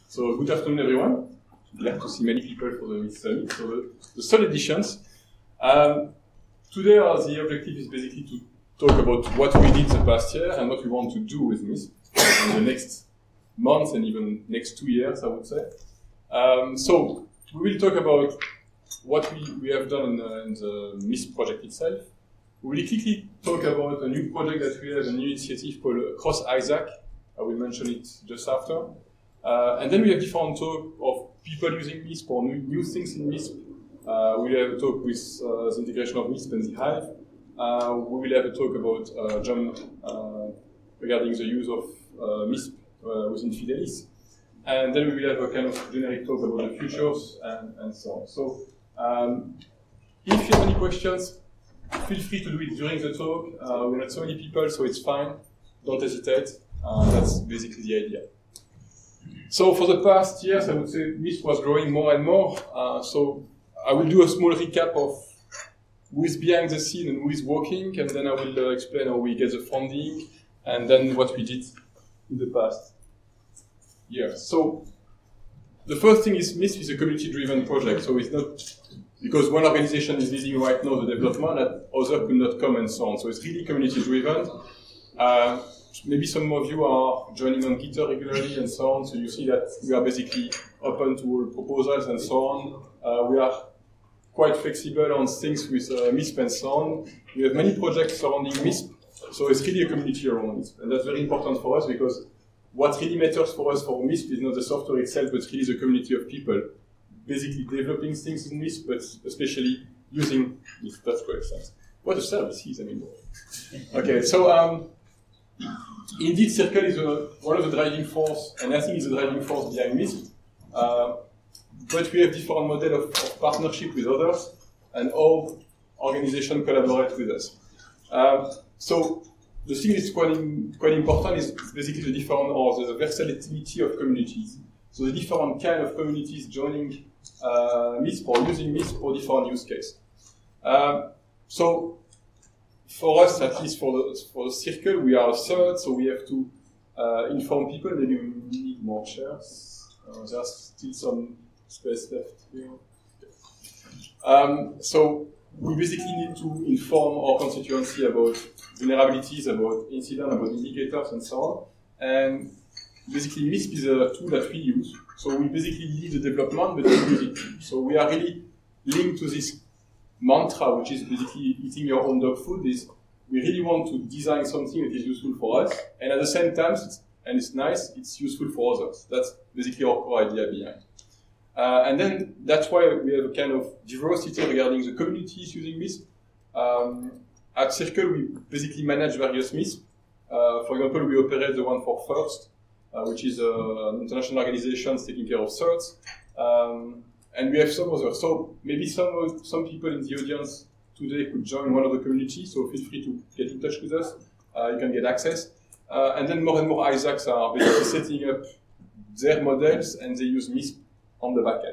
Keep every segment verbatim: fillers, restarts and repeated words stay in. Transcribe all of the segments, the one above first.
So good afternoon, everyone. Glad to see many people for the MISP Summit. So the, the third editions. Um, today, uh, the objective is basically to talk about what we did the past year and what we want to do with MISP in the next months and even next two years, I would say. Um, so we will talk about what we, we have done in, uh, in the MISP project itself. We will quickly talk about a new project that we have, a new initiative called Cross Isaac. I will mention it just after. Uh, and then we have different talk of people using MISP or new, new things in MISP. Uh, we will have a talk with uh, the integration of MISP and the Hive. Uh, we will have a talk about uh, John uh, regarding the use of uh, MISP uh, within Fidelis. And then we will have a kind of generic talk about the futures and, and so on. So um, if you have any questions, feel free to do it during the talk. Uh, we're not so many people, so it's fine. Don't hesitate. Uh, that's basically the idea. So for the past years, I would say MISP was growing more and more. Uh, so I will do a small recap of who is behind the scene and who is working, and then I will uh, explain how we get the funding, and then what we did in the past years. So the first thing is MISP is a community-driven project. So it's not because one organization is leading right now the development that other could not come and so on. So it's really community-driven. Uh, Maybe some of you are joining on GitHub regularly and so on, so you see that we are basically open to all proposals and so on. Uh, we are quite flexible on things with uh, MISP and so on. We have many projects surrounding MISP, so it's really a community around it. And that's very important for us because what really matters for us for MISP is not the software itself, but really the community of people basically developing things in MISP, but especially using MISP. That's great sense. What a service is, I mean. Okay, so um, indeed, Circle is a, one of the driving force, and I think it's the driving force behind MISP. Uh, but we have different models of, of partnership with others, and all organizations collaborate with us. Uh, so the thing that's quite, in, quite important is basically the different, or the versatility of communities. So the different kind of communities joining uh, MISP or using MISP for different use cases. Uh, so for us, at least for the, for the circle, we are a third, so we have to uh, inform people. Maybe we need more chairs. Uh, there's still some space left here. Um, so we basically need to inform our constituency about vulnerabilities, about incidents, about indicators, and so on. And basically, MISP is a tool that we use. So we basically lead the development, but we use it. So we are really linked to this mantra, which is basically eating your own dog food, is we really want to design something that is useful for us, and at the same time, it's, and it's nice, it's useful for others. That's basically our core idea behind. Uh, and then that's why we have a kind of diversity regarding the communities using MISP. Um, at Circle, we basically manage various MISP. Uh, for example, we operate the one for FIRST, uh, which is uh, an international organization taking care of certs. Um, And we have some others. So maybe some some people in the audience today could join one of the communities, so feel free to get in touch with us. Uh, you can get access. Uh, and then more and more Isaacs are basically setting up their models, and they use MISP on the back end.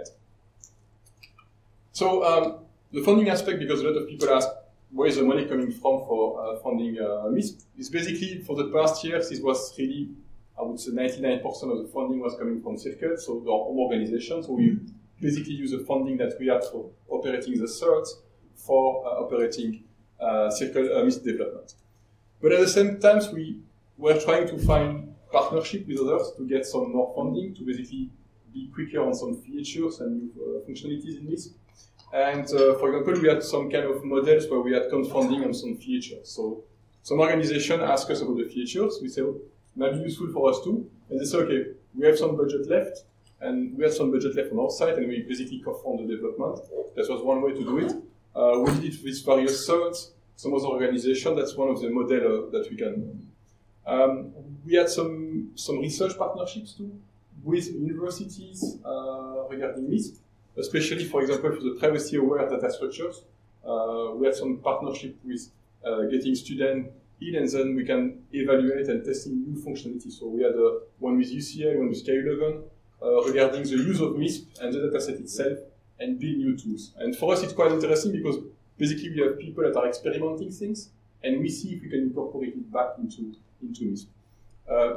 So um, the funding aspect, because a lot of people ask, where is the money coming from for uh, funding uh, MISP? It's basically, for the past years, this was really, I would say ninety-nine percent of the funding was coming from Circle, so our home organization. So we basically use the funding that we had for operating the certs for uh, operating uh, Circle uh, MISP development. But at the same time, we were trying to find partnership with others to get some more funding to basically be quicker on some features and new uh, functionalities in MISP. And uh, for example, we had some kind of models where we had crowdfunding on some features. So some organization asked us about the features. We say, oh, might be useful for us too. And they say, okay, we have some budget left. And we had some budget left on our side, and we basically co-fund the development. That was one way to do it. Uh, we did it with various certs, some other organization. That's one of the models uh, that we can do. Um, we had some, some research partnerships too with universities uh, regarding MISP, especially, for example, for the privacy-aware data structures. Uh, we had some partnership with uh, getting students in, and then we can evaluate and testing new functionalities. So we had uh, one with U C L, one with K eleven, Uh, regarding the use of MISP and the dataset itself, and build new tools. And for us, it's quite interesting because basically we have people that are experimenting things, and we see if we can incorporate it back into, into MISP. Uh,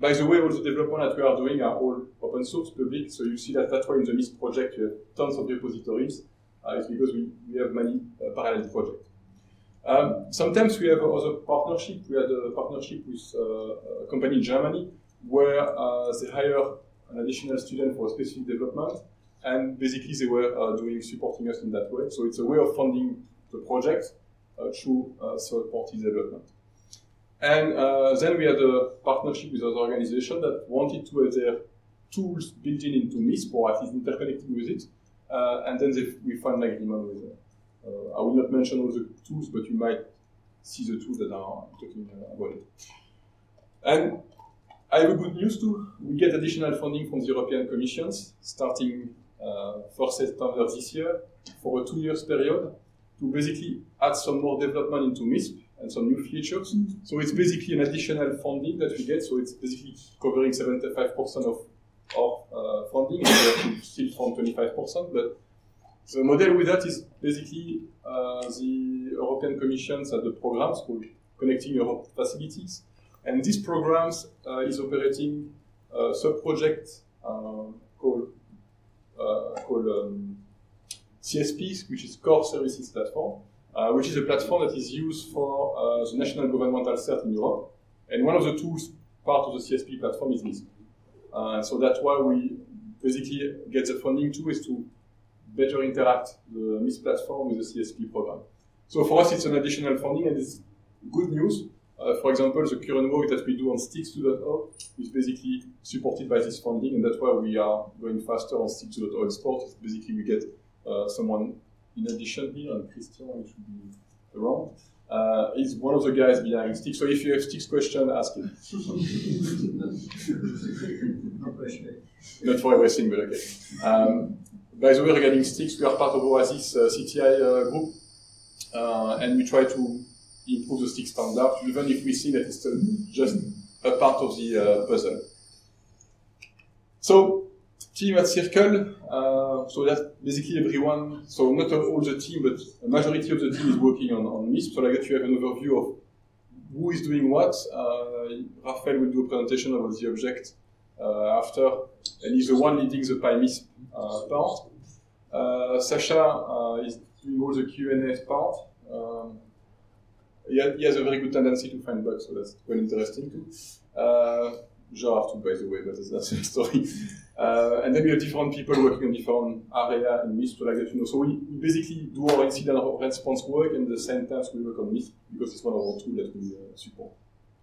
by the way, all the development that we are doing are all open source, public, so you see that that's why in the MISP project you have tons of repositories. Uh, it's because we, we have many uh, parallel projects. Um, sometimes we have other partnership. We had a partnership with uh, a company in Germany where uh, they hire an additional student for a specific development, and basically they were uh, doing supporting us in that way. So it's a way of funding the project uh, through uh, third-party development. And uh, then we had a partnership with other organizations that wanted to have their tools built in into MISP, or at least interconnecting with it. Uh, and then they, we found an agreement with them. Uh, I will not mention all the tools, but you might see the tools that are talking uh, about it. And I have a good news too. We get additional funding from the European Commission starting uh, first September this year for a two years period to basically add some more development into MISP and some new features. So it's basically an additional funding that we get. So it's basically covering seventy-five percent of our uh, funding, and we have to still fund twenty-five percent. But the model with that is basically uh, the European Commission has the programs called Connecting Europe Facilities. And these programs uh, is operating a sub-project uh, called, uh, called um, C S P, which is Core Services Platform, uh, which is a platform that is used for uh, the national governmental cert in Europe. And one of the tools, part of the C S P platform, is MISP. Uh, so that's why we basically get the funding too, is to better interact the MISP platform with the C S P program. So for us, it's an additional funding, and it's good news. Uh, for example, the current work that we do on Stix two point oh is basically supported by this funding, and that's why we are going faster on Stix two point oh export. It's basically, we get uh, someone in addition here, and Christian, who should be around, uh, is one of the guys behind Stix. So if you have Stix question, ask him. Not for everything, but okay. Um, by the way, regarding Stix, we are part of Oasis uh, C T I uh, group, uh, and we try to improve the Stix standard, even if we see that it's still just a part of the uh, puzzle. So, team at Circle, uh, so that's basically everyone, so not all the team, but a majority of the team is working on, on MISP, so like that you have an overview of who is doing what. Uh, Raphael will do a presentation about the object uh, after, and he's the one leading the PyMISP uh, part. Uh, Sasha uh, is doing all the Q and A part. Um, He has, he has a very good tendency to find bugs, so that's quite interesting too. Uh, Gerard too, by the way, but that's a story. Uh, and then we have different people working on different areas in MISP, so like that, you know. So we, we basically do our incident response work, and at the same time we work on MISP, because it's one of our tools that we uh, support.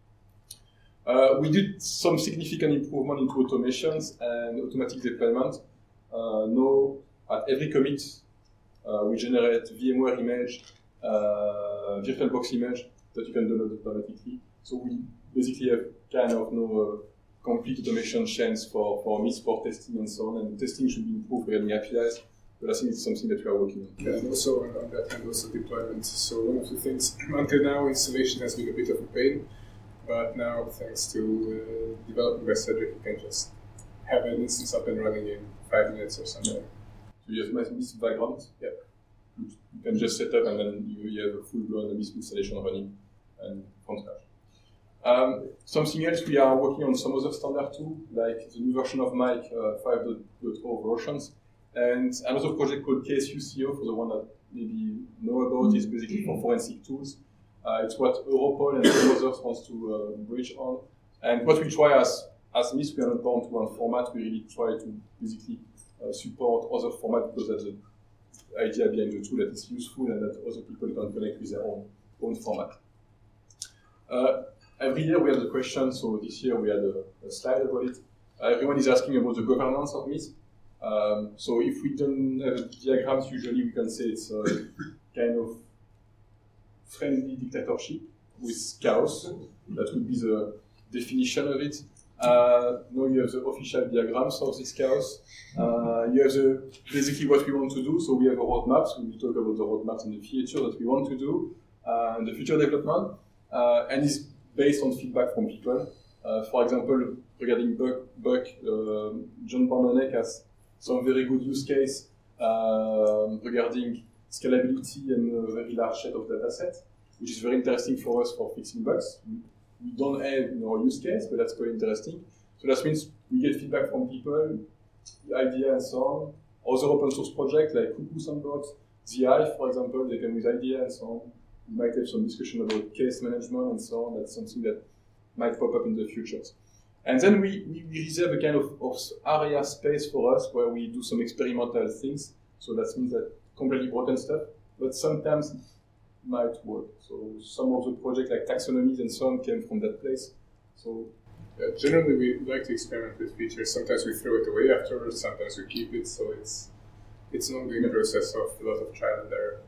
Uh, we did some significant improvement into automations and automatic deployment. Uh, now, at every commit, uh, we generate VMware image, Uh, VirtualBox image that you can download automatically. So we basically have kind of no uh, complete automation chains for, for MISP, for testing and so on, and testing should be improved regarding A P Is, but I think it's something that we are working on. Yeah, and also on, on that hand, also deployment. So one of the things, until now, installation has been a bit of a pain, but now, thanks to uh, development by Cedric, you can just have an instance up and running in five minutes or something. So you have MISP background? Yeah. You can just set up, and then you, you have a full-blown MISP installation running and from scratch. Um, something else, we are working on some other standard too, like the new version of Mike uh, five point oh versions, and another project called K S U C O, for the one that maybe know about, is basically for forensic tools. Uh, it's what Europol and some others wants to uh, bridge on. And what we try as, as MISP, we are not bound to one format, we really try to basically uh, support other formats, because that's the idea behind the tool, that it's useful and that other people can connect with their own, own format. Uh, every year we have the question, so this year we had a, a slide about it. Uh, everyone is asking about the governance of MISP. Um, so if we don't have diagrams, usually we can say it's a kind of friendly dictatorship with chaos. That would be the definition of it. Uh, now you have the official diagrams of this chaos. Uh, you have the, basically what we want to do. So we have a roadmap. So we talk about the roadmaps and the features that we want to do, uh, and the future development. Uh, and it's based on feedback from people. Uh, for example, regarding Buck, Buck uh, John Barnonek has some very good use case uh, regarding scalability and a very large set of data sets, which is very interesting for us for fixing bugs. we don't have in our use case, but that's quite interesting. So that means we get feedback from people, the idea and so on. Other open source projects like Cuckoo Sandbox, the Hive, for example, they come with idea and so on. We might have some discussion about case management and so on. That's something that might pop up in the future. And then we, we, we reserve a kind of, of area space for us where we do some experimental things. So that means that completely broken stuff, but sometimes it might work. So some of the projects like taxonomies and so on came from that place. So yeah, generally we like to experiment with features. Sometimes we throw it away afterwards, sometimes we keep it. So it's it's an ongoing yeah. process of a lot of trial and error.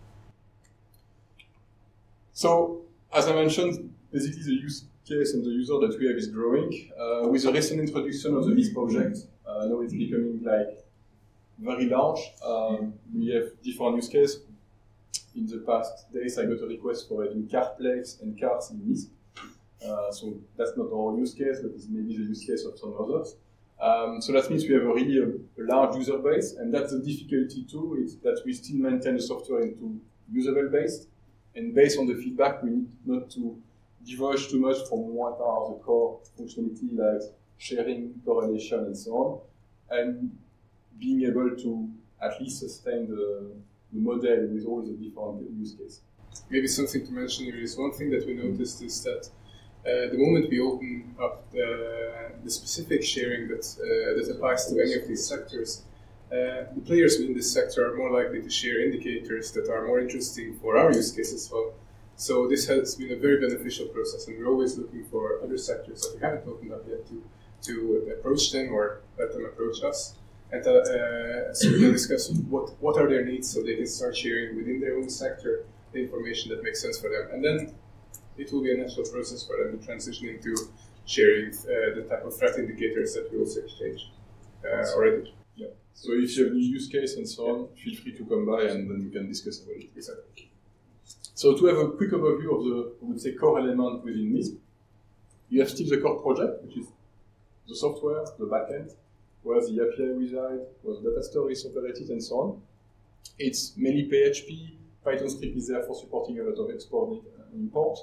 So as I mentioned, basically the use case and the user that we have is growing. Uh, with the recent introduction of the Lisp object, uh, now it's becoming like very large. Um, we have different use cases. In the past days, I got a request for having car plates and cars in Lisp. Uh, so that's not our use case, but it's maybe the use case of some others. Um, so that means we have a really a, a large user base, and that's the difficulty too, is that we still maintain the software into usable based. And based on the feedback, we need not to diverge too much from what are the core functionality like sharing, correlation, and so on, and being able to at least sustain the, the model with all the different use cases. Maybe something to mention here is one thing that we noticed is that uh, the moment we open up the, the specific sharing that, uh, that applies to any of these sectors, uh, the players within this sector are more likely to share indicators that are more interesting for our use case as well. So this has been a very beneficial process, and we're always looking for other sectors that we haven't opened up yet to, to approach them or let them approach us. And uh, uh, so we can discuss what, what are their needs so they can start sharing within their own sector the information that makes sense for them. And then it will be a natural process for them to transition into sharing uh, the type of threat indicators that we also exchange uh, already. Yeah. So if you have new use case and so on, feel free to come by and then we can discuss about it. Exactly. So to have a quick overview of the, I would say, core element within Lisp, you have still the core project, which is the software, the backend, where the A P I reside, where the data store is operated, and so on. It's mainly P H P. Python script is there for supporting a lot of export and import.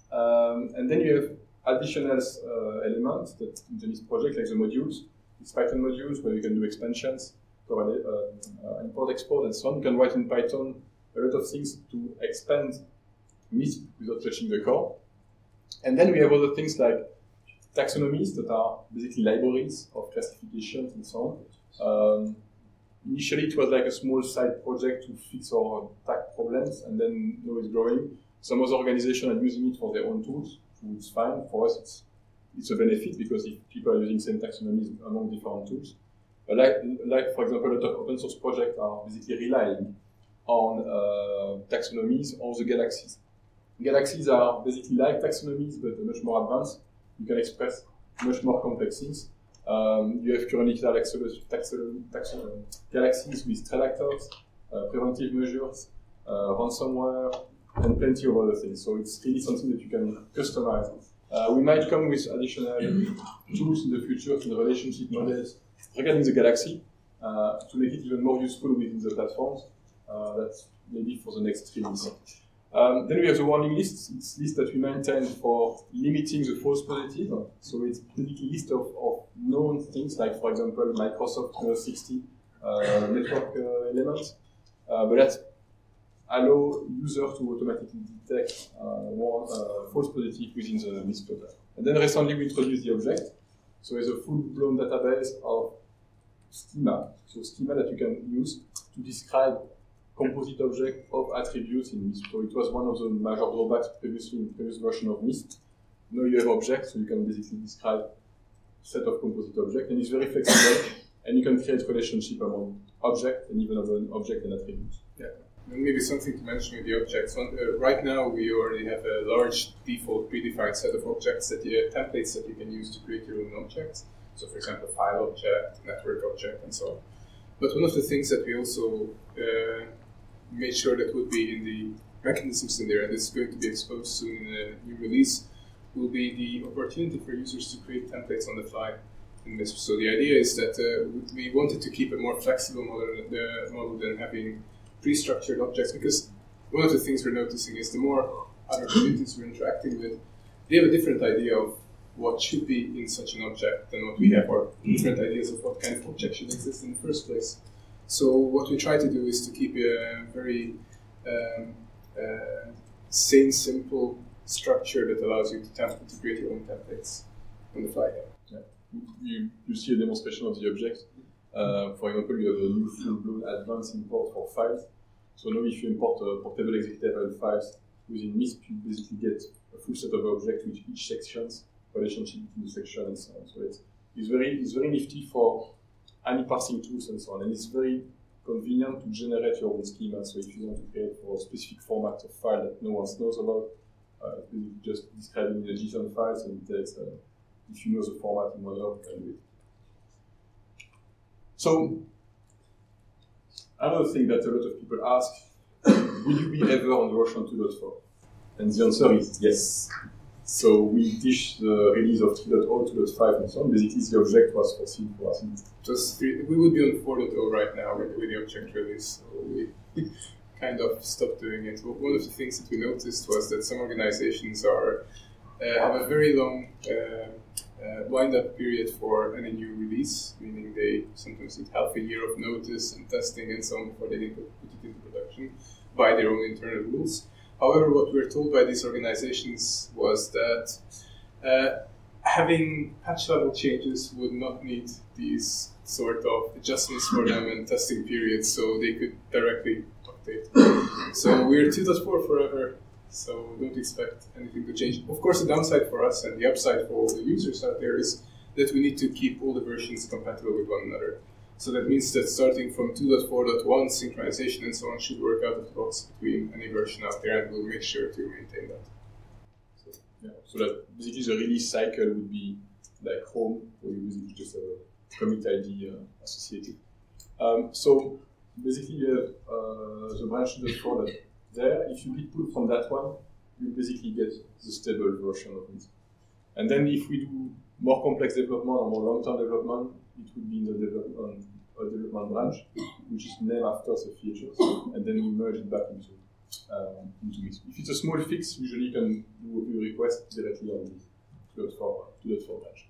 Um, and then you have additional uh, elements that in the Lisp project, like the modules. It's Python modules where you can do expansions, correlate, uh, uh, import, export, and so on. You can write in Python a lot of things to expand Lisp without touching the core. And then we have other things like taxonomies that are basically libraries of classifications and so on. Um, initially, it was like a small side project to fix our tag problems, and then now it's growing. Some other organizations are using it for their own tools, so it's fine. For us, it's it's a benefit because if people are using same taxonomies among different tools. But like, like for example, a lot of open source projects are basically relying on uh, taxonomies or the galaxies. Galaxies are basically like taxonomies, but much more advanced. You can express much more complex things. Um, you have currently taxonomy, taxonomy, taxonomy, galaxies with threat actors, uh, preventive measures, uh, ransomware, and plenty of other things. So it's really something that you can customize. Uh, we might come with additional tools in the future in the relationship models regarding the galaxy uh, to make it even more useful within the platforms. Uh, that's maybe for the next release. Um, then we have the warning list. It's a list that we maintain for limiting the false positive. So it's basically a list of, of known things, like, for example, Microsoft three sixty uh, network uh, elements. Uh, but that allow users to automatically detect uh, one, uh, false positive within the Lisp program. And then recently we introduced the object. So it's a full-blown database of schema. So schema that you can use to describe composite object of attributes in Lisp. So it was one of the major drawbacks previously in the previous version of Lisp. Now you have objects, so you can basically describe a set of composite objects, and it's very flexible, and you can create relationship among object and even among object and attributes. Yeah. And maybe something to mention with the objects. One, uh, right now, we already have a large default predefined set of objects that you have templates that you can use to create your own objects. So, for example, file object, network object, and so on. But one of the things that we also uh, made sure that would be in the mechanisms in there, and it's going to be exposed soon in a new release, will be the opportunity for users to create templates on the fly in Lisp. So the idea is that uh, we wanted to keep a more flexible model, uh, model than having pre-structured objects, because one of the things we're noticing is the more other communities we're interacting with, they have a different idea of what should be in such an object than what we have, or different ideas of what kind of object should exist in the first place. So what we try to do is to keep a very um, uh, sane, simple structure that allows you to, temp- to create your own templates on the fly. Yeah. You, you see a demonstration of the object. Uh, for example, you have a new full-blown advanced import for files. So now if you import uh, portable executable files within MISP, you basically get a full set of objects with each section's relationship between the section and so on. So it's, it's, very, it's very nifty for any parsing tools and so on. And it's very convenient to generate your own schema. So if you want to create for a specific format of file that no one knows about, uh, just describing the JSON files and it takes, uh, if you know the format in Mono, you can do it. So, another thing that a lot of people ask, will you be ever on version two point four? And the answer is yes. So we dish the release of three point oh, two point five and so on. Basically, the object was foreseen for us. Just three, we would be on four point oh right now with, with the object release. So we kind of stopped doing it. But one of the things that we noticed was that some organizations are uh, have a very long uh, uh, wind-up period for any new release, meaning they sometimes need half a year of notice and testing and so on before they can put it into production by their own internal rules. However, what we were told by these organizations was that uh, having patch-level changes would not need these sort of adjustments for them and testing periods, so they could directly update. So we're two point four forever, so don't expect anything to change. Of course, the downside for us and the upside for all the users out there is that we need to keep all the versions compatible with one another. So that means that starting from two point four point one, synchronization and so on should work out of the box between any version out there, and we'll make sure to maintain that. So, yeah. So that basically the release cycle would be like home, where you basically just have a commit I D uh, associated. Um, so basically you have uh, the branch two point four that there. If you git pull from that one, you basically get the stable version of it. And then if we do more complex development or more long-term development, it would be in the development, uh, development branch, which is named after the features, and then we merge it back into um, into MISP. If it's a small fix, usually you can do a request directly on the two point four branch.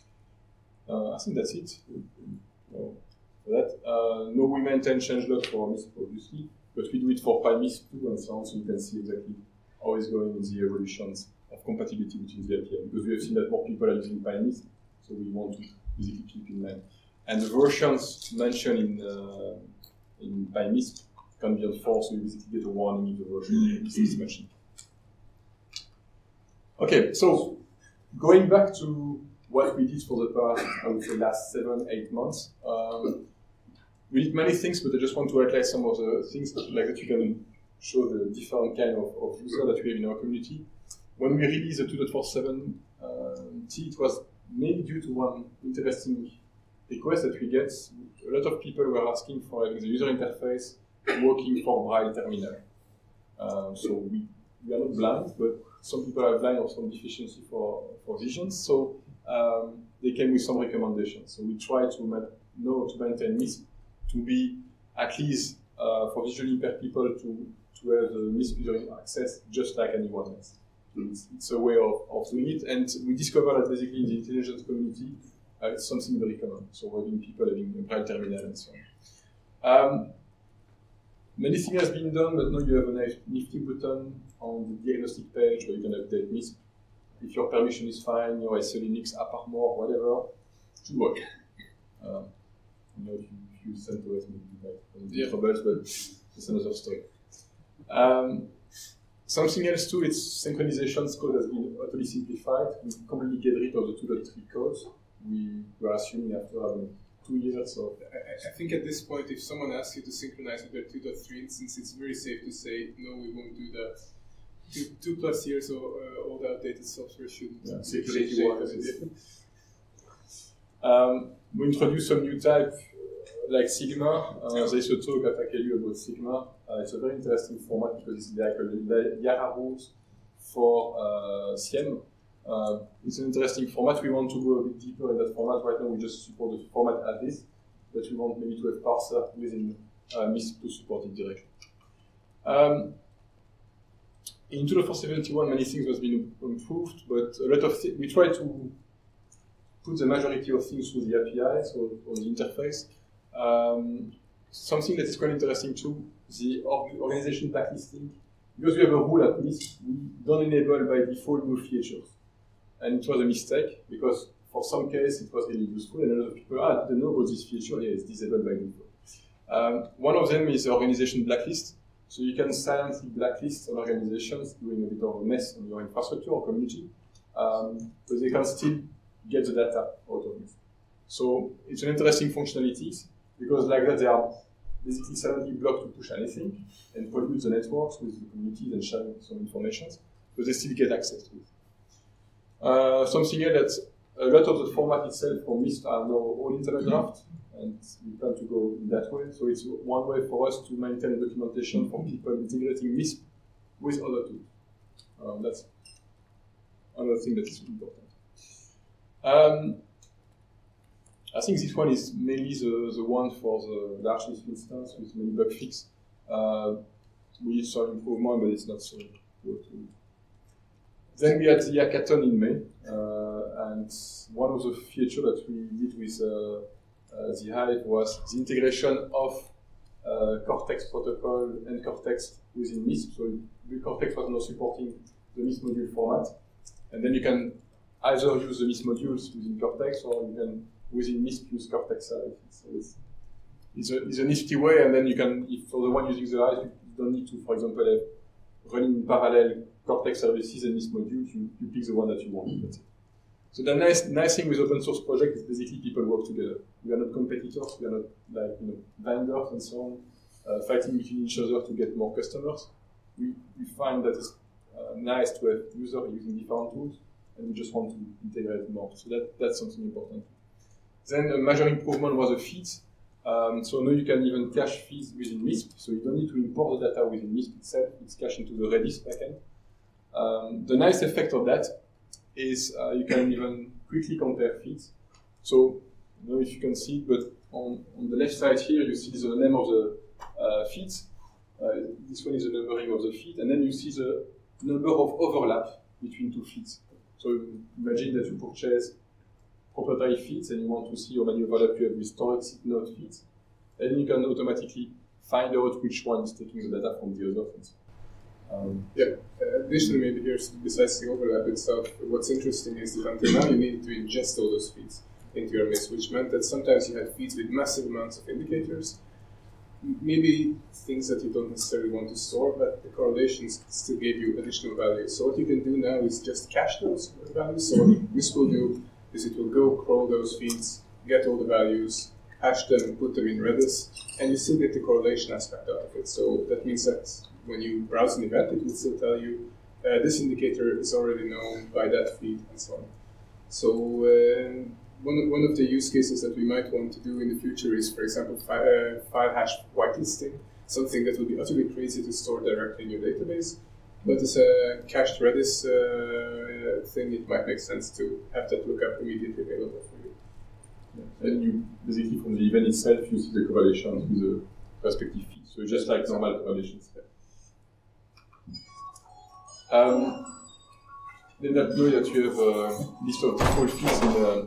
Uh, I think that's it uh, for that. Uh, no, we maintain changelog for MISP, obviously, but we do it for PyMISP too, and so on, so you can see exactly how it's going in the evolutions of compatibility between the L P M, because we have seen that more people are using PyMISP, so we want to basically keep in mind. And the versions mentioned in uh, in PyMISP can be on four, so you basically get a warning if the version is mentioned. Okay, so going back to what we did for the past, I would say, last seven, eight months, um, we did many things, but I just want to highlight some of the things that, like that you can show the different kind of, of user that we have in our community. When we released the two point four seven uh, T, it was mainly due to one interesting request that we get. A lot of people were asking for having the user interface working for Braille terminal. Uh, so we, we are not blind, but some people are blind or some deficiency for, for vision. So um, they came with some recommendations. So we try to ma know to maintain MISP to be at least uh, for visually impaired people to, to have the MISP user access just like anyone else. It's, it's a way of, of doing it, and we discovered that basically in the intelligence community, uh, it's something very common. So having people having a Braille terminal and so on. Um, many things has been done, but now you have a nifty button on the diagnostic page where you can update MISP. If your permission is fine, your S L Linux, AppArmor, whatever, it should work. Um, you know, if you, if you send to us, maybe like yeah. troubles, but it's another story. Um, Something else too, its synchronization code has been utterly simplified. We completely get rid of the two point three codes. We were assuming after having two years of... I, I think at this point, if someone asks you to synchronize with their two point three instance, it's very safe to say, no, we won't do that. Two, two plus years of uh, old outdated software shouldn't yeah, security um, We introduced some new type like Sigma. Uh, there is a talk at Akelu about Sigma. Uh, it's a very interesting format because it's like a Yara rules for uh, C M. Uh, it's an interesting format. We want to go a bit deeper in that format. Right now we just support the format as this, but we want maybe to have parser within uh, MISP to support it directly. Um, in two thousand seventy-one, many things was been improved, but a lot of th we try to put the majority of things through the A P I, so on the interface. Um, something that is quite interesting too, the org organization backlisting. Because we have a rule at NISP, we don't enable by default new features. And it was a mistake, because for some cases it was really useful, and a lot of people, ah, I didn't know about this feature, yeah, it's disabled by default. Um, one of them is the organization blacklist. So you can silently blacklist an organizations doing a bit of a mess on your infrastructure or community, um, but they can still get the data out of it. So it's an interesting functionality, because like that they are basically silently blocked to push anything and pollute the networks with the communities and share some information, but they still get access to it. Uh, something else that a lot of the format itself for MISP are now all internet draft, and we plan to go in that way. So it's one way for us to maintain documentation for people integrating MISP with other tools. Um, that's another thing that is important. Um, I think this one is mainly the, the one for the large NISP instance with many bug fix. Uh, we need some improvement, but it's not so good. Then we had the hackathon in May, uh, and one of the features that we did with uh, uh, the Hive was the integration of uh, Cortex protocol and Cortex within MISP. So Cortex was now supporting the MISP module format, and then you can either use the MISP modules within Cortex, or you can within MISP use Cortex Hive. So it's, it's, a, it's a nifty way, and then you can, if for the one using the Hive, you don't need to, for example, have running in parallel Cortex services and MISP modules. You, you pick the one that you want. That's it. So the nice, nice thing with open source project is basically people work together. We are not competitors. We are not like you know vendors and so on, uh, fighting between each other to get more customers. We, we find that it's uh, nice to have users using different tools, and we just want to integrate more. So that, that's something important. Then a major improvement was the feeds. Um, so now you can even cache feeds within MISP. So you don't need to import the data within MISP itself. It's cached into the Redis backend. Um, the nice effect of that is uh, you can even quickly compare feeds. So I don't know if you can see it, but on, on the left side here, you see the name of the uh, feeds. Uh, this one is the numbering of the feed, and then you see the number of overlap between two feeds. So imagine that you purchase proprietary feeds and you want to see how many overlap you have with storage node feeds, and you can automatically find out which one is taking the data from the other feeds. Um, yeah, uh, additionally, maybe here, besides the overlap itself, what's interesting is that until now you needed to ingest all those feeds into your MISP, which meant that sometimes you had feeds with massive amounts of indicators, maybe things that you don't necessarily want to store, but the correlations still gave you additional values. So what you can do now is just cache those values. So what MISP will do is it will go crawl those feeds, get all the values, hash them, and put them in Redis, and you still get the correlation aspect out of it. So that means that when you browse an event, it will still tell you uh, this indicator is already known by that feed, and so on. So uh, one, of, one of the use cases that we might want to do in the future is, for example, fi uh, file hash whitelisting, something that would be utterly crazy to store directly in your database. But as a cached Redis uh, thing, it might make sense to have that lookup immediately available for you. Yeah. And you basically, from the event itself, you see the correlations with the respective feed. So just like normal correlations. Um, then that know that you have a list of default feeds in, uh,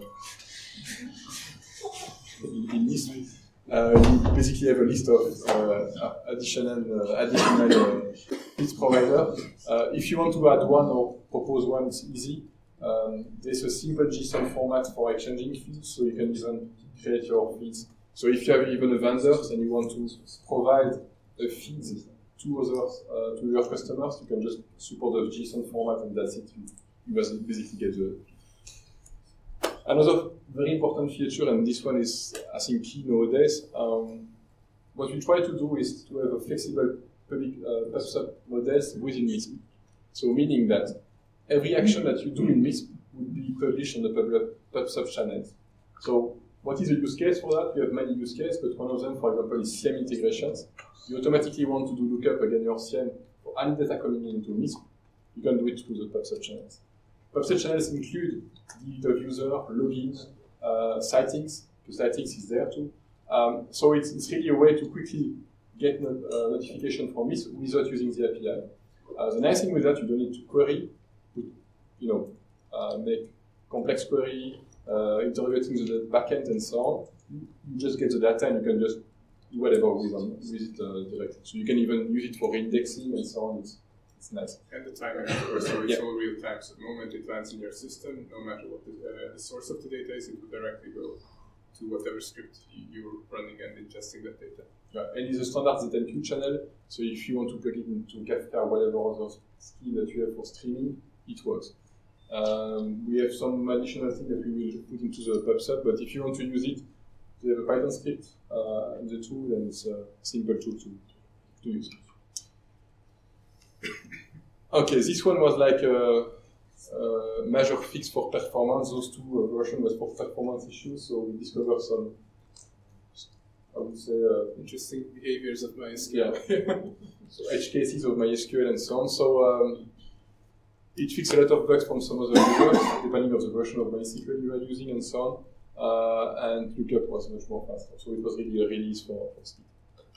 in, in MISP. Uh, you basically have a list of uh, additional, uh, additional uh, feeds provider. Uh, if you want to add one or propose one, it's easy. Um, there's a simple JSON format for exchanging feeds, so you can even create your feeds. So if you have even a vendor and you want to provide a feed to others, uh, to your customers, you can just support the JSON format, and that's it. You, you basically get the. Another very important feature, and this one is, I think, key nowadays. Um, what we try to do is to have a flexible public uh, PubSub models within MISP. So meaning that every action that you do in MISP would be published on the public PubSub channels. So what is the use case for that? We have many use cases, but one of them, for example, is C I E M integrations. You automatically want to do lookup again your C I E M for any data coming into MISP. You can do it through the PubSub channels. PubSub channels include the of user, logins, uh, sightings, because sightings is there too. Um, so it's, it's really a way to quickly get no, uh, notification from MISP without using the A P I. Uh, the nice thing with that, you don't need to query, put, you know, uh, make complex query, uh, interrogating the backend and so on. You just get the data and you can just do whatever with, um, with it uh, directly. So you can even use it for indexing and so on. It's, it's nice. And the timing, of course, so it's yeah. all real time. So the moment it lands in your system, no matter what the, uh, the source of the data is, it will directly go to whatever script you, you're running and ingesting that data. Yeah, and it's a standard Z M Q channel, so if you want to plug it into Kafka or whatever other scheme that you have for streaming, it works. Um, we have some additional things that we will put into the PubSub, but if you want to use it, they have a Python script uh, in the tool, and it's a simple tool to, to use. Okay, this one was like a, a major fix for performance. Those two uh, versions was for performance issues, so we discovered some, I would say, uh, interesting behaviors of MySQL. Yeah. So edge cases of MySQL and so on. So um, it fixed a lot of bugs from some other users, depending on the version of MySQL you are using and so on. Uh, and lookup was much more faster. So it was really a release for, for speed.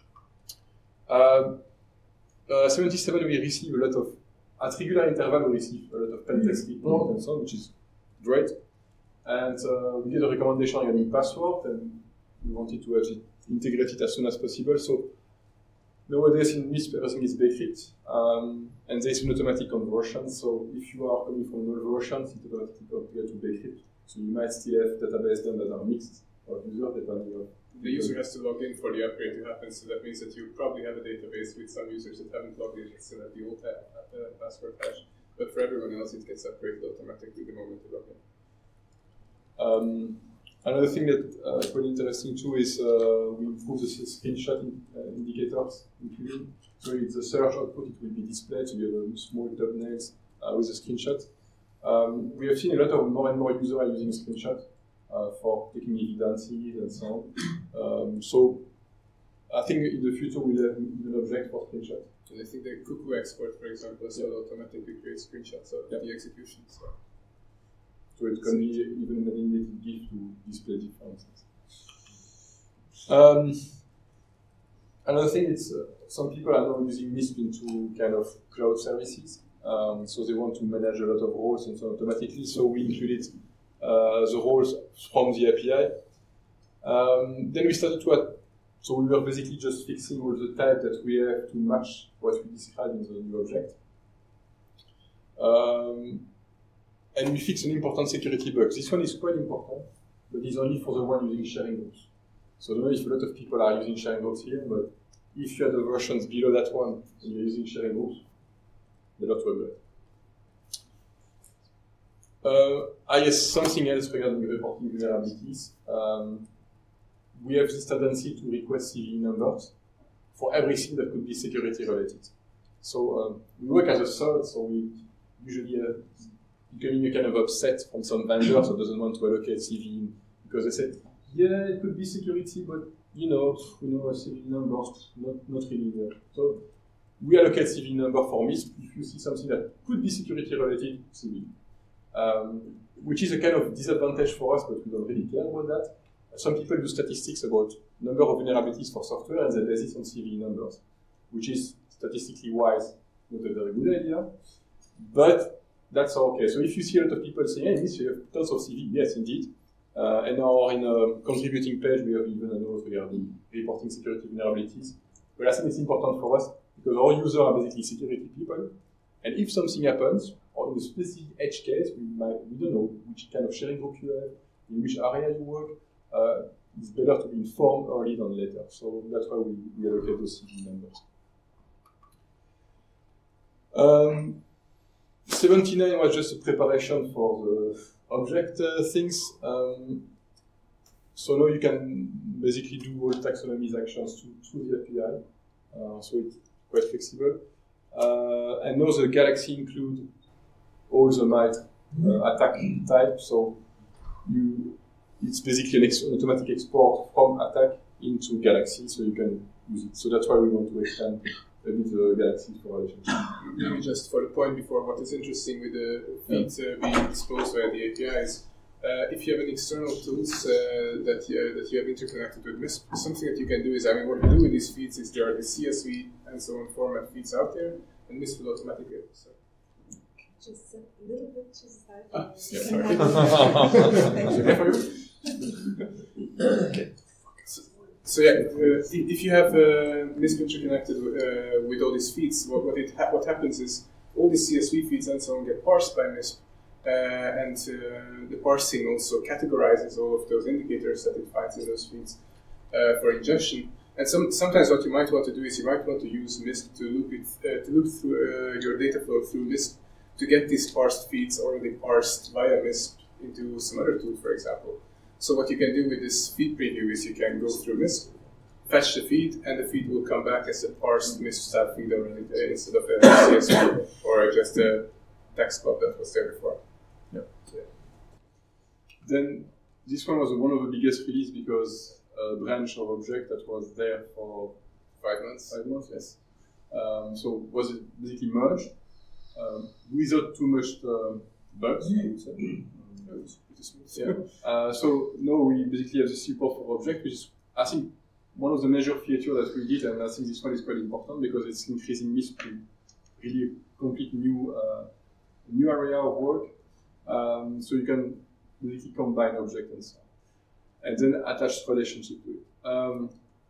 Uh, uh, seventy-seven, we receive a lot of, at regular interval, we receive a lot of pen test report and so on, which is great. And uh, we did a recommendation regarding password, and we wanted to have it integrated as soon as possible. So nowadays in M I S P everything is bcrypt, um, and there is an automatic conversion. So if you are coming from null versions, it automatically converts to bcrypt. So you might still have database names that are mixed of users depending on. The user has to log in for the upgrade to happen, so that means that you probably have a database with some users that haven't logged in, still at the old uh, password hash. But for everyone else, it gets upgraded automatically the moment you log in. Um, Another thing that uh, is really interesting too is uh, we improve the screenshot in, uh, indicators, including. So it's the search output, it will be displayed, so you have a small thumbnails uh, with a screenshot. Um, we have seen a lot of more and more users are using screenshot uh, for taking evidences and so on. Um, so I think in the future we'll have an object for screenshot. And I think the Cuckoo export, for example, as well automatically creates screenshots of yeah. the execution. So. So it can be even an animated GIF to display different things. Um, another thing is uh, some people are now using M I S P into kind of cloud services. Um, so they want to manage a lot of roles and so automatically. So we included uh, the roles from the A P I. Um, then we started to add, so we were basically just fixing all the type that we have to match what we described in the new object. Um, And we fix an important security bug. This one is quite important, but it's only for the one using sharing groups. So I don't know if a lot of people are using sharing groups here, but if you have the versions below that one and you're using sharing groups, better to upgrade. Uh, I guess something else regarding reporting vulnerabilities. Um, we have this tendency to request C V E numbers for everything that could be security related. So um, we work as a S O D, so we usually have becoming a kind of upset from some vendors that doesn't want to allocate C V E because they say, yeah, it could be security, but you know, we know C V E numbers, not, not really. Uh, so we allocate C V E number for M I S P if you see something that could be security related, C V E. Um, which is a kind of disadvantage for us, but we don't really care about that. Some people do statistics about number of vulnerabilities for software and they base it on C V E numbers, which is statistically wise not a very good idea, but that's okay. So if you see a lot of people saying, hey, you have tons of C V, yes, indeed. Uh, and now in a contributing page, we have even a note regarding reporting security vulnerabilities. But I think it's important for us because our users are basically security people. And if something happens, or in a specific edge case, we might, we don't know which kind of sharing group you have, in which area you work, uh, it's better to be informed early than later. So that's why we, we allocate those C V numbers. Um, seventy-nine was just a preparation for the object uh, things. Um, so now you can basically do all taxonomies actions through, through the A P I. Uh, so it's quite flexible. Uh, and now the Galaxy include all the might uh, attack type. So you, it's basically an, ex an automatic export from attack into Galaxy, so you can use it. So that's why we want to extend a bit the Galaxy for relationship. Maybe just for the point before, what is interesting with the feeds uh, being exposed via the A P Is, uh, if you have an external tools uh, that, you, uh, that you have interconnected with M I S P, something that you can do is, I mean, what we do with these feeds is there are the C S V and so on format feeds out there, and Mist will automatically get this. Just a little bit to the side. Ah, yeah, sorry. Is it okay for you? Okay. So, so yeah, uh, if, if you have uh, Mist interconnected uh, with all these feeds, what what, it ha what happens is all these C S V feeds and so on get parsed by Mist, uh, and uh, the parsing also categorizes all of those indicators that it finds in those feeds uh, for ingestion. And some, sometimes what you might want to do is you might want to use Mist to loop it uh, to loop through uh, your data flow through Mist to get these parsed feeds already parsed via Mist into some other tool, for example. So what you can do with this feed preview is you can go through Mist, fetch the feed, and the feed will come back as a parsed Mist style feed already uh, instead of a C S V or just a text blob that was there before. Yeah. Yeah. Then this one was one of the biggest release because a branch of object that was there for five months. Five months, yes. Um, so was it basically merged um, without too much uh, bugs, I would say. It was pretty smooth. Yeah. Uh, so now we basically have the support for object, which is I think one of the major features that we did, and I think this one is quite important because it's increasing Mist to really complete new uh, new area of work. Um, so you can basically combine object and so on. And then attach relationship to it. Um,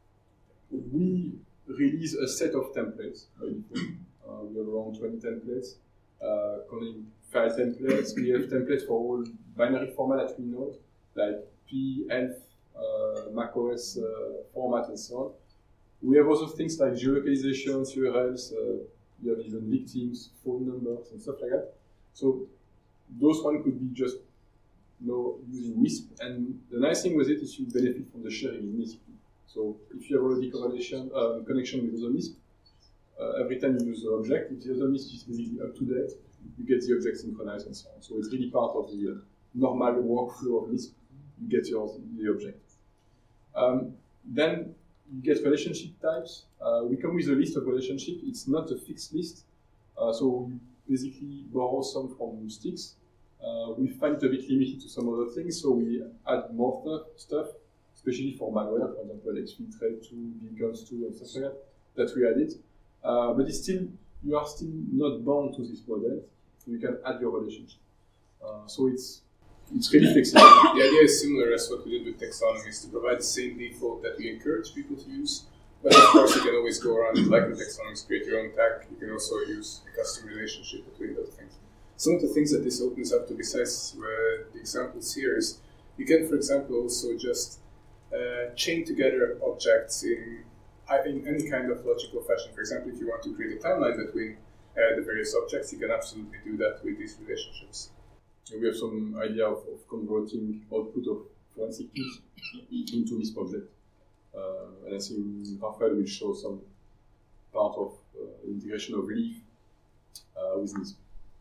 we release a set of templates. Uh, we have around twenty templates, uh, calling file templates. We have templates for all binary format that we know, like P, E L F, uh, macOS uh, format, and so on. We have also things like geolocalizations, U R Ls. Uh, you have even victims, phone numbers, and stuff like that. So those one could be just No, using Wisp, and the nice thing with it is you benefit from the sharing immediately. So if you have already correlation, um, connection with other Wisp, uh, every time you use the object, if the other Wisp is basically up to date, you get the object synchronized and so on. So it's really part of the uh, normal workflow of Wisp. You get your the object. Um, then you get relationship types. Uh, we come with a list of relationships. It's not a fixed list. Uh, so we basically borrow some from sticks. Uh, we find it a bit limited to some other things, so we add more stuff, stuff especially for malware, for example, Exfiltrate two, Beacons two, and stuff like that, that we added. Uh, but it's still, you are still not bound to this model, so you can add your relationship. Uh, so it's it's really flexible. The idea is similar as what we did with taxonomies, to provide the same default that we encourage people to use. But of course, you can always go around and, like with taxonomies, create your own tag. You can also use a custom relationship between those things. Some of the things that this opens up to, besides uh, the examples here, is you can, for example, also just uh, chain together objects in, in any kind of logical fashion. For example, if you want to create a timeline between uh, the various objects, you can absolutely do that with these relationships. We have some idea of, of converting output of forensic tools into this project. Uh, and I think Raphael will show some part of uh, integration of Leaf uh, with this.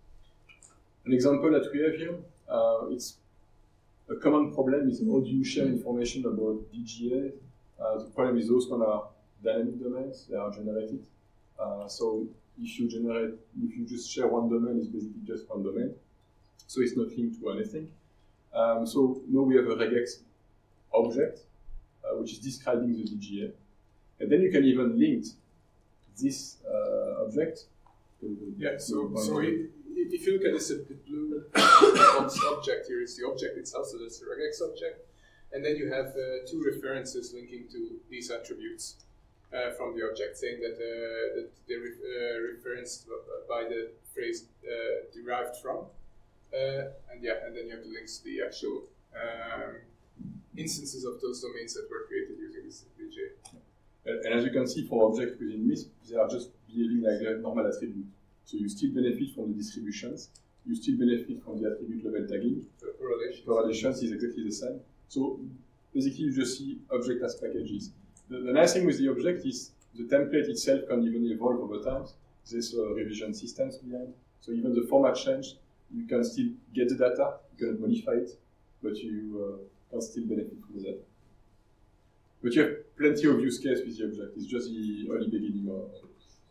An example that we have here, uh, it's a common problem is how do you share information about D G A. Uh, the problem is those one are dynamic domains, they are generated. Uh, so if you generate, if you just share one domain, it's basically just one domain. So it's not linked to anything. Um, so now we have a regex object, uh, which is describing the D G A. And then you can even link this uh, object. Yeah, so, so it, if you look at this blue object here, is the object itself, so that's the regex object. And then you have uh, two references linking to these attributes uh, from the object, saying that, uh, that they're re uh, referenced by the phrase uh, derived from. Uh, and yeah, and then you have the links to the actual um, instances of those domains that were created using this D G A. And, and as you can see, for objects within Wisp, they are just behaving like their normal attribute. So you still benefit from the distributions, you still benefit from the attribute level tagging. So correlations. Correlations is exactly the same. So basically you just see object as packages. The, the nice thing with the object is the template itself can even evolve over time. There's uh, revision systems behind. So even the format change, you can still get the data, you can modify it, but you uh, can still benefit from the data. But you have plenty of use case with the object. It's just the early beginning of it.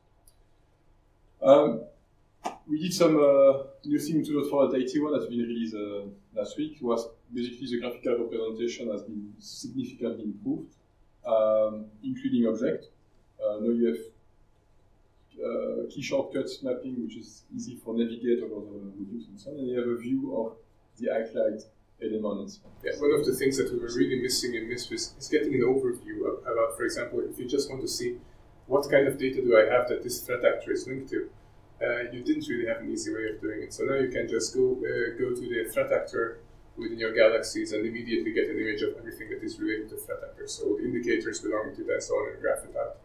Um, we did some uh, new thing to for the eighty-one that's been released uh, last week. It was basically the graphical representation has been significantly improved, um, including object. Uh, now you have uh, key shortcuts mapping, which is easy for navigate over the modules and so on, and you have a view of the iCloud element and so on. Yeah, one of the things that we were really missing in MISP is, is getting an overview of, about, for example, if you just want to see what kind of data do I have that this threat actor is linked to, uh, you didn't really have an easy way of doing it. So now you can just go uh, go to the threat actor within your galaxies and immediately get an image of everything that is related to threat actor. So the indicators belonging to that, so on, and graph it out.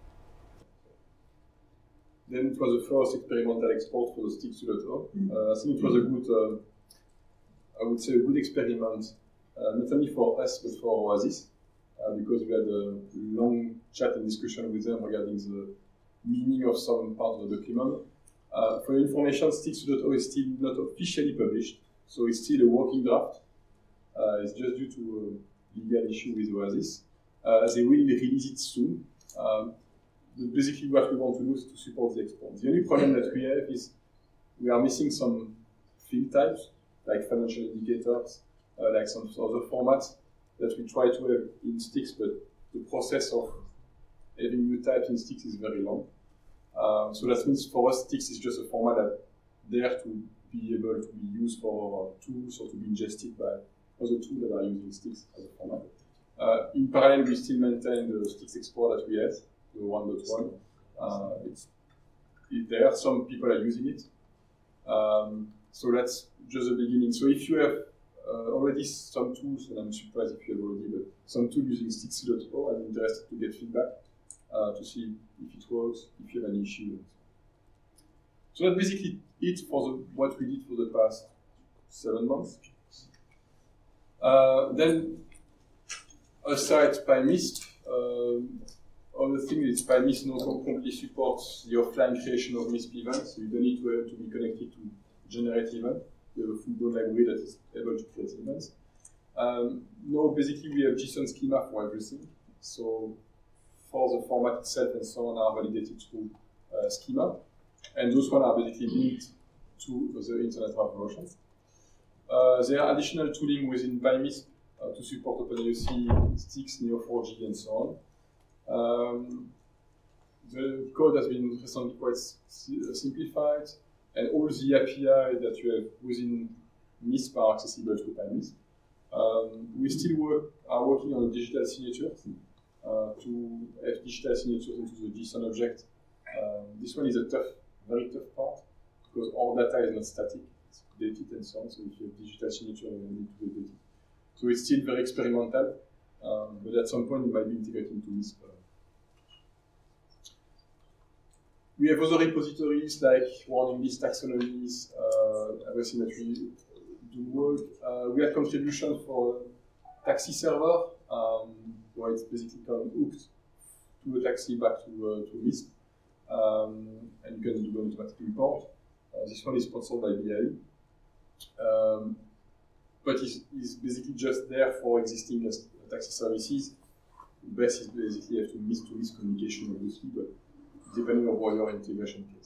Then it was the first experimental export for the STIX two point oh. Uh, I think it was a good, uh, I would say a good experiment, uh, not only for us but for Oasis, uh, because we had a long chat and discussion with them regarding the meaning of some part of the document. Uh, for your information, STIX two point oh is still not officially published, so it's still a working draft. Uh, it's just due to a legal issue with Oasis. Uh, they will release it soon. Um, But basically what we want to do is to support the export. The only problem that we have is we are missing some field types, like financial indicators, uh, like some other formats that we try to have in STIX, but the process of having new types in STIX is very long. Uh, so that means for us, STIX is just a format that there to be able to be used for tools or to be ingested by other tools that are using STIX as a format. Uh, in parallel, we still maintain the STIX export that we have, the one point one. Uh, it's it, there are some people are using it. Um, so that's just the beginning. So if you have uh, already some tools, and I'm surprised if you have already, but some tool using STIX two point oh, I'm interested to get feedback uh, to see if it works, if you have an issue. So that's basically it for the, what we did for the past seven months. Uh, then, aside PyMist, um, other thing is PyMist now completely supports the offline creation of MISP events, so you don't need to have to be connected to generate events. You have a full-blown library that is able to create events. Um, now, basically, we have JSON schema for everything. So, for the format itself and so on are validated through uh, schema, and those ones are basically linked to the Internet Wrap versions. Uh, there are additional tooling within PyMist uh, to support OpenIOC, STIX, Neo four j, and so on. Um, the code has been recently quite simplified, and all the A P I that you have within MISP are accessible to PyMist. Um, we still work, are working on digital signatures uh, to have digital signatures into the JSON object. Um, this one is a tough, very tough part because all data is not static, it's dated and so on. So if you have digital signature, you need to be dated. So it's still very experimental. Um, but at some point, it might be integrated into MISP. We have other repositories like warning list, taxonomies, uh, everything that we do work. Uh, we have contribution for taxi server, um, where it's basically kind of hooked to a taxi back to, uh, to MISP. Um, and you can do an automatic import. Uh, this one is sponsored by B I E. Um, but it's, it's basically just there for existing taxi services. Best is basically have to MISP-to-MISP communication, obviously, but depending on what your integration case.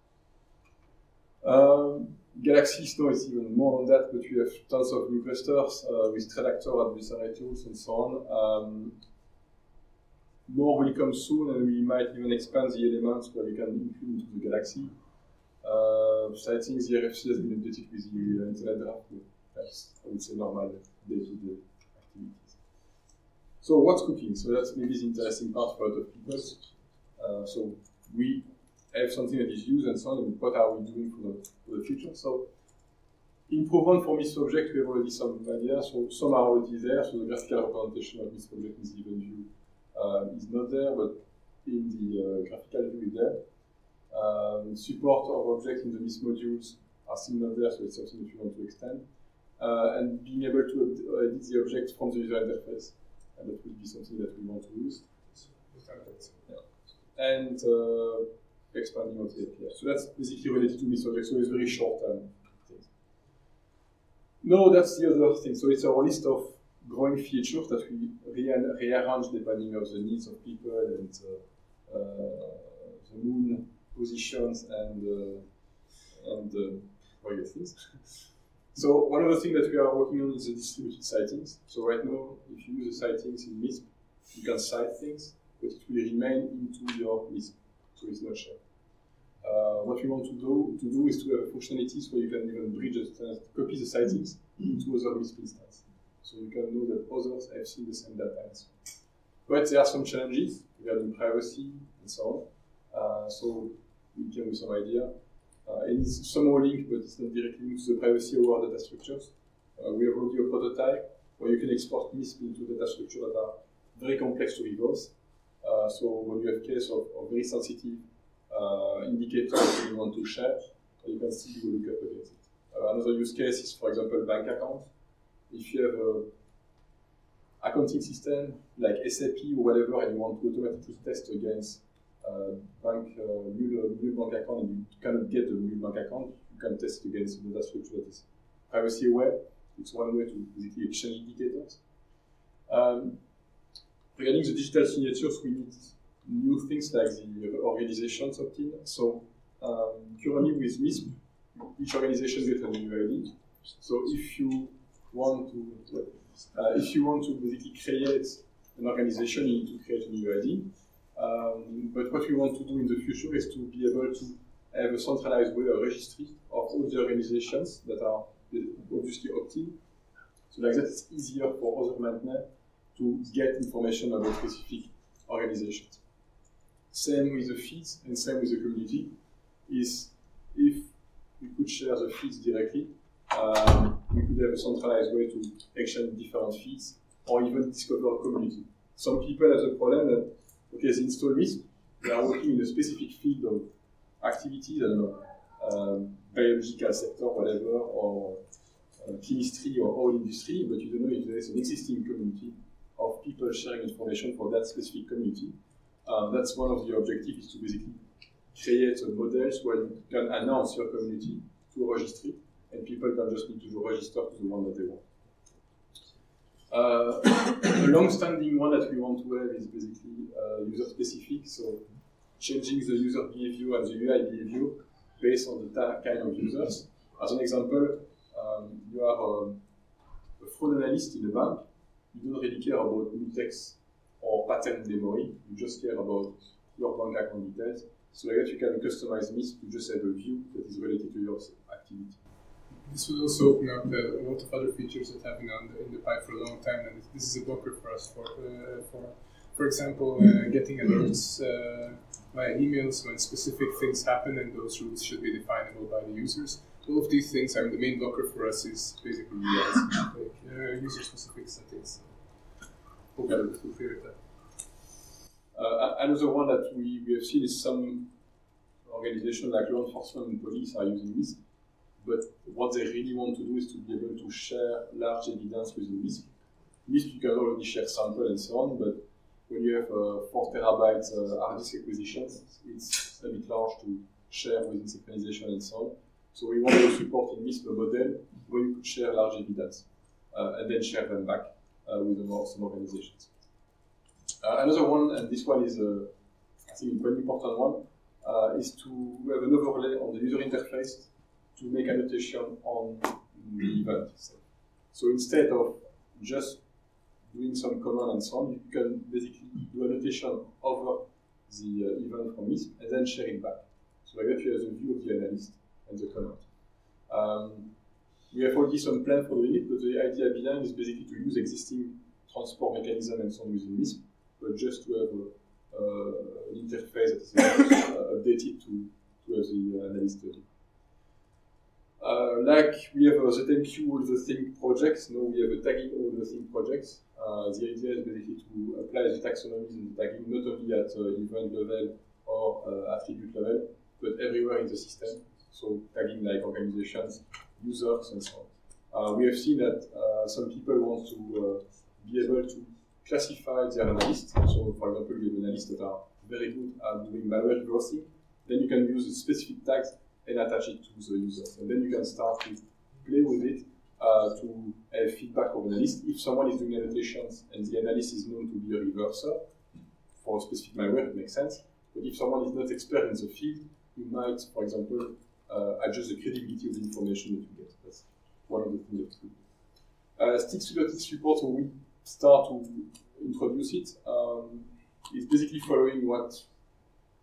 Um, Galaxy Snow is even more than that, but we have tons of new clusters uh, with threat actor, adversary tools, and so on. Um, more will come soon, and we might even expand the elements where we can include into the Galaxy. Uh, so I think the R F C has been updated with the uh, Internet Draft. That's, I would say, normal day-to-day activities. So what's cooking? So that's maybe the interesting part for a lot of people. Uh, so we have something that is used and so on, and what are we doing for the, for the future? So improvement for MISP object, we have already some ideas. So some are already there. So the graphical representation of MISP object in the event view uh, is not there, but in the uh, graphical view is there. Um, support of objects in the MISP modules are still not there, so it's something that we want to extend. Uh, and being able to edit the object from the user interface. And that would be something that we want to use. Yeah. And uh, expanding on the A P I. So that's basically related to MISP object, so it's very short term things. No, that's the other thing. So it's our list of growing features that we re rearrange depending on the needs of people and uh, uh, the moon positions and uh, and uh, various things. So one of the things that we are working on is the distributed sightings. So right now, if you use the sightings in MISP, you can cite things, but it will remain into your MISP, so it's not shared. uh, what we want to do to do is to have functionalities where you can even bridge uh, copy the sightings into other MISP instances. So you can know that others have seen the same data. But there are some challenges regarding privacy and so on. Uh, so we came with some idea. Uh, and it's somehow linked, but it's not directly linked to the privacy of our data structures. Uh, we have already a prototype where you can export MISP into data structures that are very complex to reverse. Uh, so when you have case of, of very sensitive uh, indicators that you want to share, you can still do a lookup against it. Uh, another use case is, for example, bank account. If you have a accounting system like S A P or whatever, and you want to automatically test against uh, bank uh, mule, mule bank account, and you cannot get the mule bank account, you can test it against the data structure that is privacy aware. It's one way to basically exchange indicators. Um, regarding the digital signatures, we need new things like the organizations opt-in. So um, currently with MISP, each organization gets a new I D. So if you want to, uh, if you want to basically create an organization, you need to create a new I D. Um, but what we want to do in the future is to be able to have a centralized way, a registry of all the organizations that are obviously opt-in. So like that, it's easier for other maintainers to get information about specific organizations. Same with the feeds and same with the community. Is if we could share the feeds directly, um, we could have a centralized way to exchange different feeds or even discover a community. Some people have the problem that, okay, they install MISP, they are working in a specific field of activities, I don't know, um, biological sector, whatever, or uh, chemistry or oil industry, but you don't know if there is an existing community of people sharing information for that specific community. Um, that's one of the objectives, is to basically create a models where you can announce your community to a registry, and people can just need to register to the one that they want. Uh, a long-standing one that we want to have is basically uh, user-specific, so changing the user behavior and the U I behavior based on the kind of users. As an example, um, you are um, a fraud analyst in a bank. You don't really care about mutex or pattern memory. You just care about your bank account details. So like that, you can customize MISP to just have a view that is related to your activity. This will also open up uh, a lot of other features that have been on the, in the pipe for a long time, and this is a blocker for us. For, uh, for, for example, uh, getting alerts uh, via emails when specific things happen, and those rules should be definable by the users. All of these things, I mean, the main blocker for us is basically uh, like, uh, user-specific settings. Hope that will clear that. Uh, another one that we, we have seen is some organizations like law enforcement and police are using MISP, but what they really want to do is to be able to share large evidence with the MISP. MISP, you can already share sample and so on, but when you have uh, four terabytes uh, hard disk acquisitions, it's a bit large to share within synchronization and so on. So we want to support in MISP a model where you could share large evidence uh, and then share them back uh, with some organizations. Uh, another one, and this one is, uh, I think, a quite important one, uh, is to have an overlay on the user interface to make annotation on the event itself. So instead of just doing some command and so on, you can basically do annotation over the uh, event from MISP and then share it back. So like that, you have the view of the analyst and the comment. Um, we have already some plan for doing it, but the idea behind is basically to use existing transport mechanism and so on within MISP, but just to have a, uh, an interface that is uh, updated to, to have the uh, analyst do. Uh, like we have uh, the thank all the thing projects, now we have a tagging all the thing projects. Uh, the idea is basically to apply the taxonomies and the tagging not only at uh, event level or uh, attribute level, but everywhere in the system. So tagging like organizations, users, and so on. Uh, we have seen that uh, some people want to uh, be able to classify their analysts. So, for example, we have analysts that are very good at doing malware reversing. Then you can use specific tags and attach it to the users. And then you can start to play with it uh, to have feedback of analyst. If someone is doing annotations and the analyst is known to be a reverser for a specific malware, it makes sense. But if someone is not expert in the field, you might, for example, uh, adjust the credibility of the information that you get. That's one of the things that's good. Uh, Sticks to Logic support, when we start to introduce it, um, it's basically following what uh,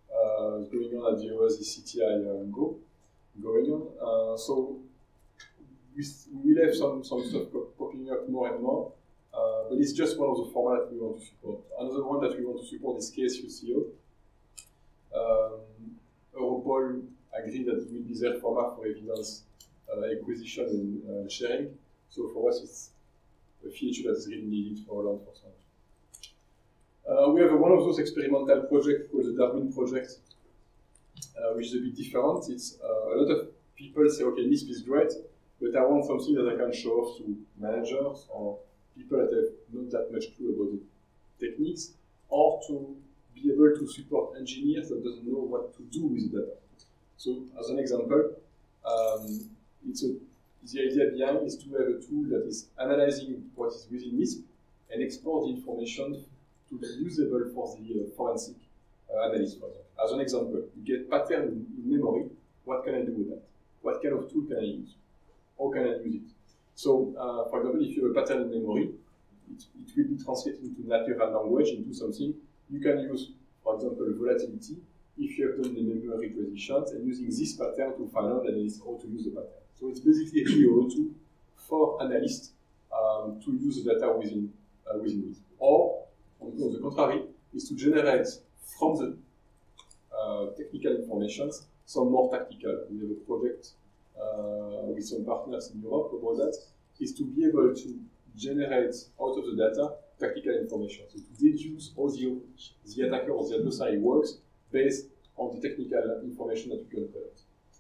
uh, is going on at the Oasis C T I um, Go, going on. Uh, so we will have some, some stuff popping up more and more, uh, but it's just one of the formats we want to support. Another one that we want to support is K S U C O. Um, Europol agreed that it will be their format for evidence uh, acquisition and uh, sharing. So for us, it's a feature that is really needed for law enforcement. Uh, we have uh, one of those experimental projects called the Darwin Project, uh, which is a bit different. It's uh, a lot of people say, okay, MISP is great, but I want something that I can show off to managers or people that have not that much clue about the techniques, or to be able to support engineers that doesn't know what to do with the data. So, as an example, um, it's a, the idea behind is to have a tool that is analyzing what is within MISP and export the information to be usable for the uh, forensic uh, analyst. For example. As an example, you get pattern in, in memory. What can I do with that? What kind of tool can I use? How can I use it? So, uh, for example, if you have a pattern in memory, it, it will be translated into natural language, into something you can use, for example, volatility, if you have done the memory requisitions, and using this pattern to find out analysts how to use the pattern. So it's basically a G O O tool for analysts um, to use the data within uh, within it. Or, on the contrary, is to generate from the uh, technical information some more tactical. We have a project uh, with some partners in Europe about that, is to be able to generate out of the data tactical information. So to deduce how the, the attacker or the adversary works based on the technical information that you can collect.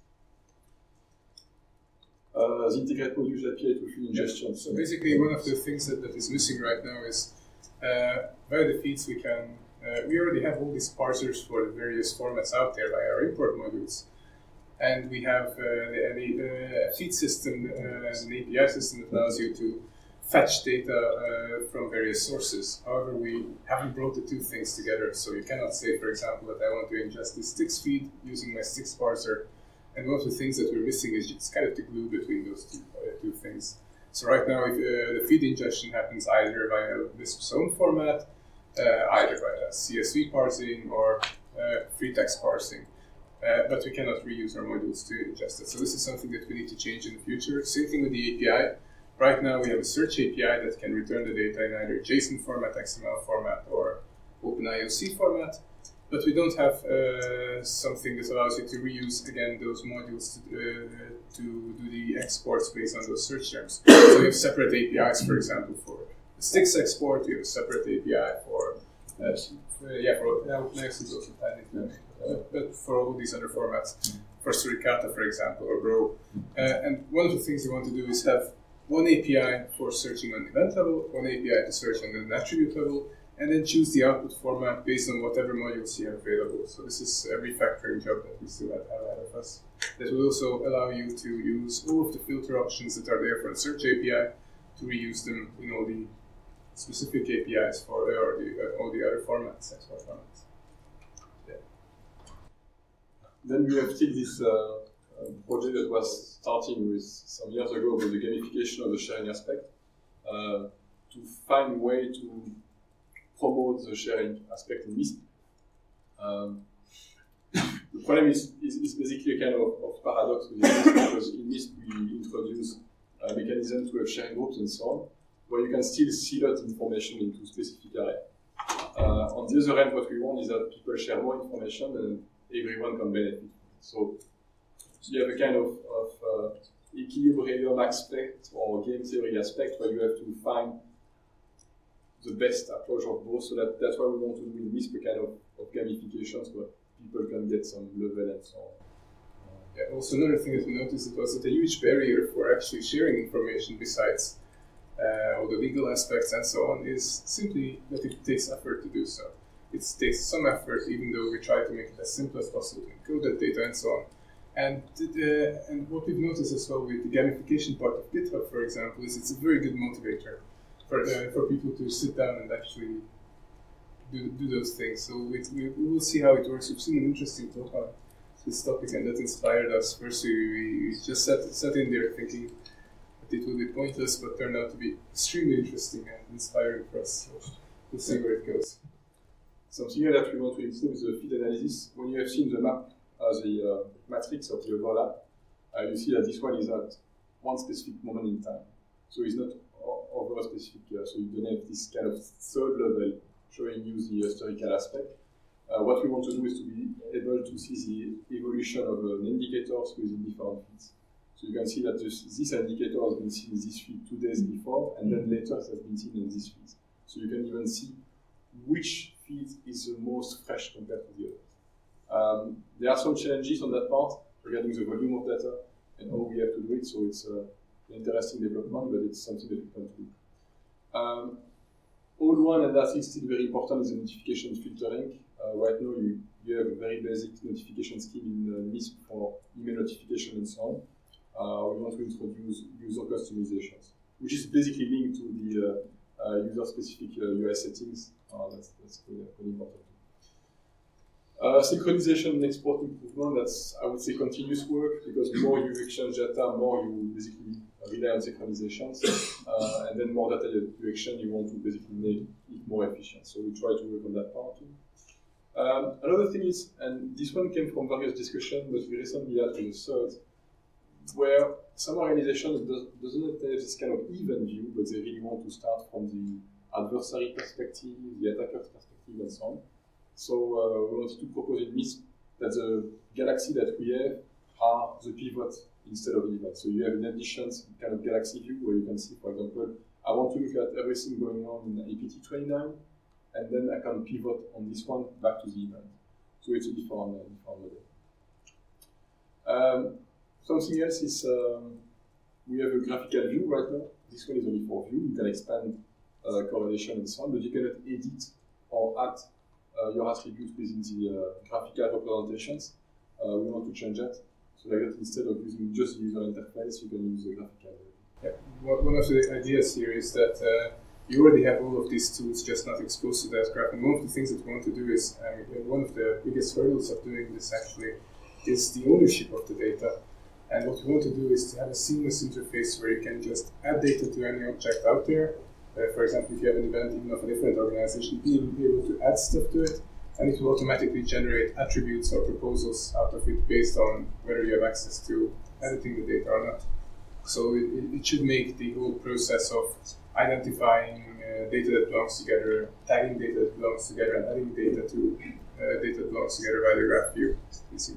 Uh, the integrated modules A P I to field ingestion. So basically, one of the things that, that is missing right now is uh, via the feeds we can, uh, we already have all these parsers for the various formats out there via our import modules. And we have uh, the, uh, feed system, uh, an A P I system that allows you to fetch data uh, from various sources. However, we haven't brought the two things together. So you cannot say, for example, that I want to ingest this Stix feed using my Stix parser. And one of the things that we're missing is just kind of the glue between those two, uh, two things. So right now, if, uh, the feed ingestion happens either via MISP's own format, uh, either via C S V parsing or uh, free text parsing. Uh, but we cannot reuse our modules to ingest it. So this is something that we need to change in the future. Same thing with the A P I. Right now, we have a search A P I that can return the data in either JSON format, X M L format, or OpenIOC format. But we don't have uh, something that allows you to reuse, again, those modules to, uh, to do the exports based on those search terms. So we have separate A P Is, for example, for the Stix export. We have a separate A P I for, uh, for yeah, for OpenIOC is also tied into that. Uh, but for all these other formats, for Suricata, for example, or Bro. Uh, and one of the things we want to do is have one A P I for searching on the event level, one A P I to search on an attribute level, and then choose the output format based on whatever modules you have available. So this is a refactoring job that we still have ahead of us. That will also allow you to use all of the filter options that are there for the search A P I to reuse them in all the specific A P Is for or the, uh, all the other formats, export formats. Yeah. Then we have still this uh, uh, project that was starting with some years ago with the gamification of the sharing aspect uh, to find a way to promote the sharing aspect in MISP. Um, the problem is, is, is basically a kind of, of paradox with MISP, because in MISP we introduce a mechanism to have sharing groups and so on, where you can still seal out information into specific area. Uh, on the other hand, what we want is that people share more information and everyone can benefit. So, so you have a kind of, of uh, equilibrium aspect or game theory aspect where you have to find the best approach of both, so that, that's why we want to do in MISP a kind of, of gamifications where people can get some level and so on. Yeah, also another thing that we noticed it was that a huge barrier for actually sharing information besides uh, all the legal aspects and so on is simply that it takes effort to do so. It takes some effort, even though we try to make it as simple as possible to encode that data and so on. And, uh, and what we've noticed as well with the gamification part of GitHub, for example, is it's a very good motivator for, uh, for people to sit down and actually do, do those things. So we, we, we will see how it works. We've seen an interesting talk on this topic, and that inspired us. First, we, we just sat, sat in there thinking that it would be pointless, but turned out to be extremely interesting and inspiring for us. So we'll see where it goes. Something else that we want to improve is the fit analysis. When you have seen the map, uh, the uh, matrix of the overlap, uh, you see that this one is at one specific moment in time. So it's not over specific, uh, so you don't have this kind of third level showing you the historical aspect. Uh, what we want to do is to be able to see the evolution of uh, indicators within different feeds. So you can see that this, this indicator has been seen in this feed two days before, and then later it has been seen in this feed. So you can even see which feed is the most fresh compared to the others. Um, there are some challenges on that part regarding the volume of data and how we have to do it, so it's uh, an interesting development, but it's something that we can do. Um, All one, and I think still very important, is the notification filtering. Uh, right now, you, you have a very basic notification scheme in uh, MISP for email notification and so on. Uh, we want to introduce user customizations, which is basically linked to the uh, uh, user-specific uh, U I settings. Uh, that's that's pretty, pretty important. Uh, synchronization and export improvement, that's, I would say, continuous work, because the more you exchange data, more you basically rely on synchronizations, uh, and then more data you exchange, you want to basically make it more efficient. So we try to work on that part too. Um, another thing is, and this one came from various discussions, but we recently had with the third, where some organizations does, doesn't have this kind of even view, but they really want to start from the adversary perspective, the attacker's perspective, and so on. So uh, we wanted to propose in MISP that the galaxy that we have are the pivot instead of event. So you have in addition kind of galaxy view where you can see, for example, I want to look at everything going on in A P T twenty-nine, and then I can pivot on this one back to the event. So it's a different, uh, different model. Um, something else is um, we have a graphical view right now. This one is only for view. You can expand uh, correlation and so on, but you cannot edit or add uh, your attributes within the uh, graphical representations. Uh, we want to change that. So like that, instead of using just the user interface, you can use the graphical. Yeah. One of the ideas here is that uh, you already have all of these tools, just not exposed to that graph. And one of the things that we want to do is, um, one of the biggest hurdles of doing this actually is the ownership of the data. And what we want to do is to have a seamless interface where you can just add data to any object out there. Uh, for example, if you have an event even of a different organization, you'll be able to add stuff to it, and it will automatically generate attributes or proposals out of it based on whether you have access to editing the data or not. So it, it should make the whole process of identifying uh, data that belongs together, tagging data that belongs together, and adding data to uh, data that belongs together by the graph view easy.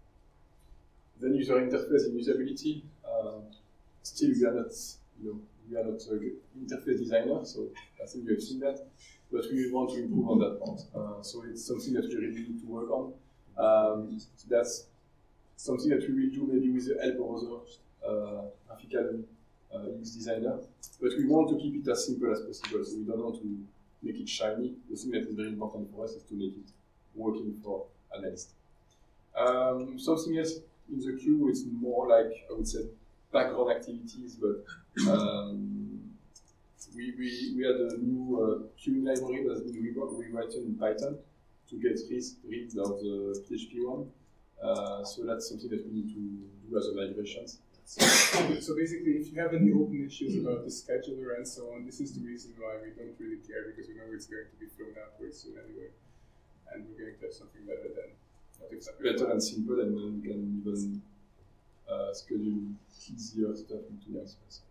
Then user interface and usability. Uh, still, we are not, you know, we are not an interface designer, so I think you have seen that. But we want to improve on that part. Uh, so it's something that we really need to work on. Um, that's something that we will do maybe with the help of other uh, graphical uh, U X designer. But we want to keep it as simple as possible. So we don't want to make it shiny. The thing that is very important for us is to make it working for analysts. Um, something else in the queue is more like, I would say, background activities, but um, we, we, we had a new uh, queuing library that has been rewritten in Python to get rid of the P H P one. Uh, so that's something that we need to do as a migrations. So basically, if you have any open issues about the scheduler and so on, this is the reason why we don't really care, because we know it's going to be thrown out very soon anyway, and we're going to have something better than not exactly better and simple, and then we can even uh, schedule easier stuff into that space.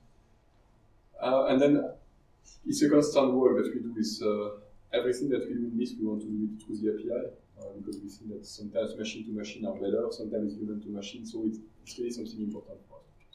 Uh, and then it's a constant work that we do is uh, everything that we do in this, we want to do it through the A P I. Uh, because we see that sometimes machine to machine are better, sometimes human to machine, so it, it's really something important for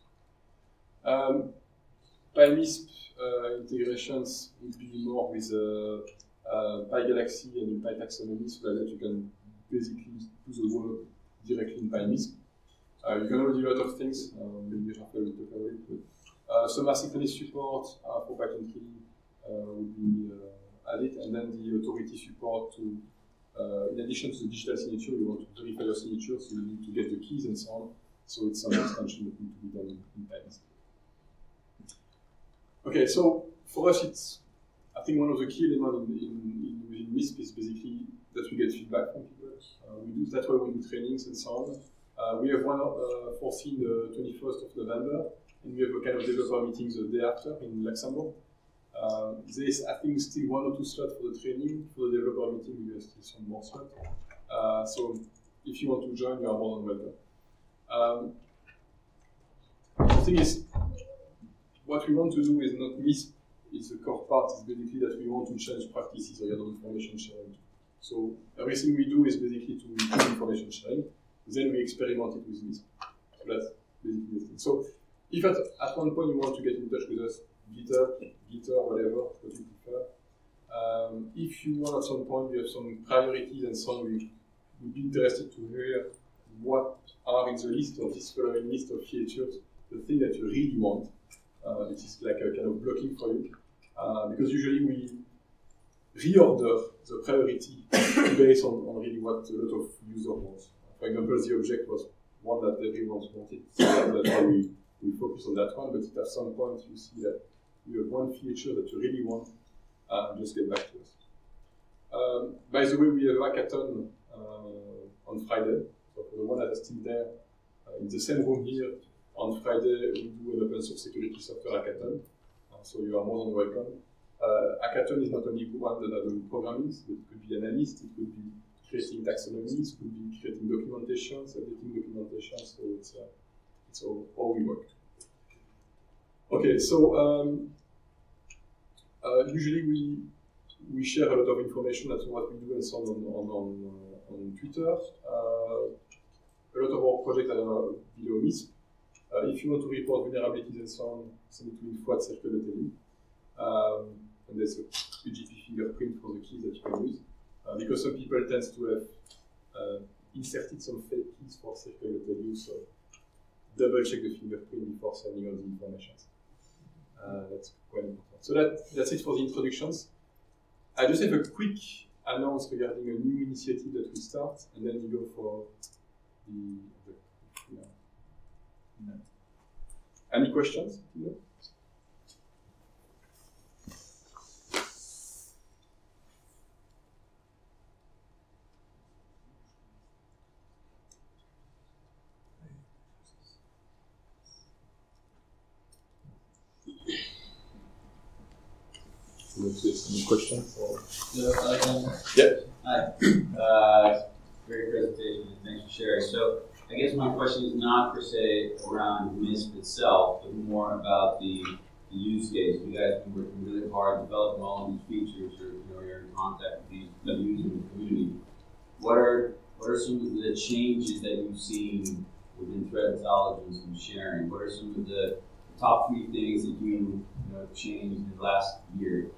us. Um, PyMISP uh, integrations would be more with uh, uh, PyGalaxy and PyTaxonomy, so that you can basically do the work directly in PyMISP. Uh, you can already do a lot of things, um, maybe Rafael will talk about it, but uh, some asynchronous support uh, for backend key uh, would be uh, added, and then the authority support to Uh, in addition to the digital signature, you want to verify your signature, so you need to get the keys and so on. So it's some extension that need to be done in, in PyMISP. Okay, so for us, it's I think one of the key elements in, in, in, in MISP is basically that we get feedback from people. Uh, we do that's why we do trainings and so on. Uh, we have one uh, foreseen the twenty-first of November, and we have a kind of developer meeting the day after in Luxembourg. Uh, there is, I think, still one or two slots for the training. For the developer meeting, we have still some more slots. Uh, so if you want to join, you are more than welcome. Um, the thing is, what we want to do is not miss, is the core part, is basically that we want to change practices regarding information sharing. So everything we do is basically to improve information sharing, then we experiment it with this. So that's basically the thing. So if at, at one point you want to get in touch with us, GitHub, GitHub, whatever, what you prefer. Um, if you want at some point you have some priorities and so on, we would be interested to hear what are in the list of this following list of features, the thing that you really want. Uh, it is like a kind of blocking for you. Uh, because usually we reorder the priority based on, on really what a lot of users want. For example, the object was one that everyone wanted, so that's why we, we focus on that one, but at some point you see that you have one feature that you really want, uh, just get back to us. Um, by the way, we have hackathon uh, on Friday, so for the one that is still there, uh, in the same room here, on Friday we do an open source security software hackathon, uh, so you are more than welcome. Uh, hackathon is not only one that are doing programming, so it could be analyst, it could be creating taxonomies, it could be creating documentations, editing documentation, so it's, uh, it's all, all we work. Okay, so um, uh, usually we we share a lot of information as to what we do and so on on, on, uh, on Twitter. Uh, a lot of our projects are below M I S P. Uh, if you want to report vulnerabilities and so on, send it to info at circle dot l e. Um, and there's a U G P fingerprint for the keys that you can use. Uh, because some people tend to have uh, inserted some fake keys for circle dot l e, so double check the fingerprint before sending all the information. Uh, that's quite important. So that, that's it for the introductions. I just have a quick announce regarding a new initiative that we start, and then we go for the. the yeah. Yeah. Any questions? Yeah. Any questions? Or? So, uh, yeah. Hi. Uh, great presentation. Thanks for sharing. So, I guess my question is not per se around M I S P itself, but more about the, the use case. You guys have been working really hard developing all of these features, or you know, you're in contact with these that users in the community. What are what are some of the changes that you've seen within threat intelligence and sharing? What are some of the top three things that you, you know, changed in the last year?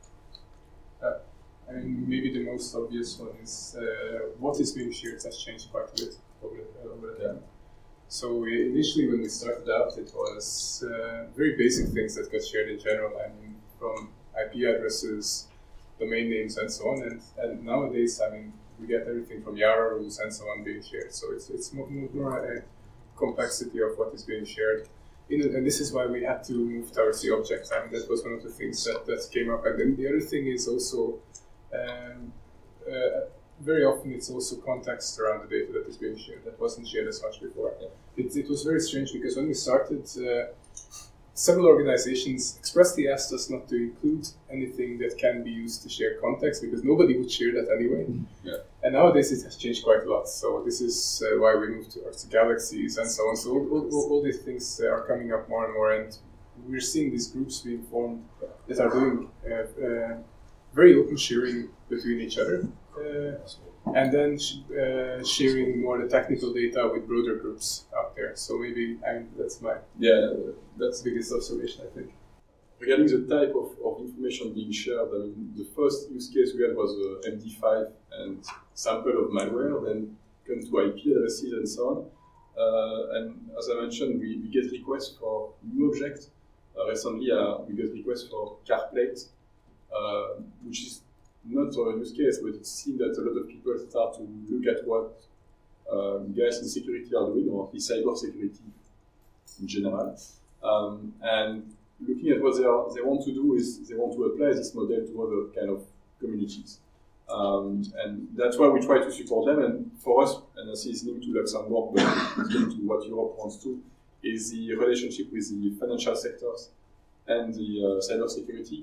Uh, I mean, maybe the most obvious one is uh, what is being shared has changed quite a bit over the, over the time. So we, initially when we started out, it was uh, very basic things that got shared in general. I mean, from I P addresses, domain names, and so on. And, and nowadays, I mean, we get everything from Yara rules and so on being shared. So it's it's more, more a complexity of what is being shared. In, and this is why we had to move towards the object. I mean, that was one of the things that, that came up. And then the other thing is also, um, uh, very often it's also context around the data that is being shared. That wasn't shared as much before. It, it was very strange because when we started, uh, several organizations expressly asked us not to include anything that can be used to share context because nobody would share that anyway. Yeah. And nowadays it has changed quite a lot. So this is uh, why we moved towards the galaxies and so on. So all, all, all these things uh, are coming up more and more, and we're seeing these groups being formed that are doing uh, uh, very open sharing between each other. Uh, and then sh uh, sharing more the technical data with broader groups out there. So maybe, I mean, that's my yeah, that's the biggest observation, I think. Regarding the type of, of information being shared, I mean, the first use case we had was uh, M D five and sample of malware, then come to I P addresses and so on. Uh, and as I mentioned, we, we get requests for new objects. Uh, recently, uh, we get requests for car plates, uh, which is not a use case, but it seems that a lot of people start to look at what uh, guys in security are doing, or at least cyber security in general. Um, and looking at what they, are, they want to do is they want to apply this model to other kind of communities. Um, and that's why we try to support them. And for us, and I see it's linked to Luxembourg, but it's linked to what Europe wants to, is the relationship with the financial sectors and the uh, cyber security.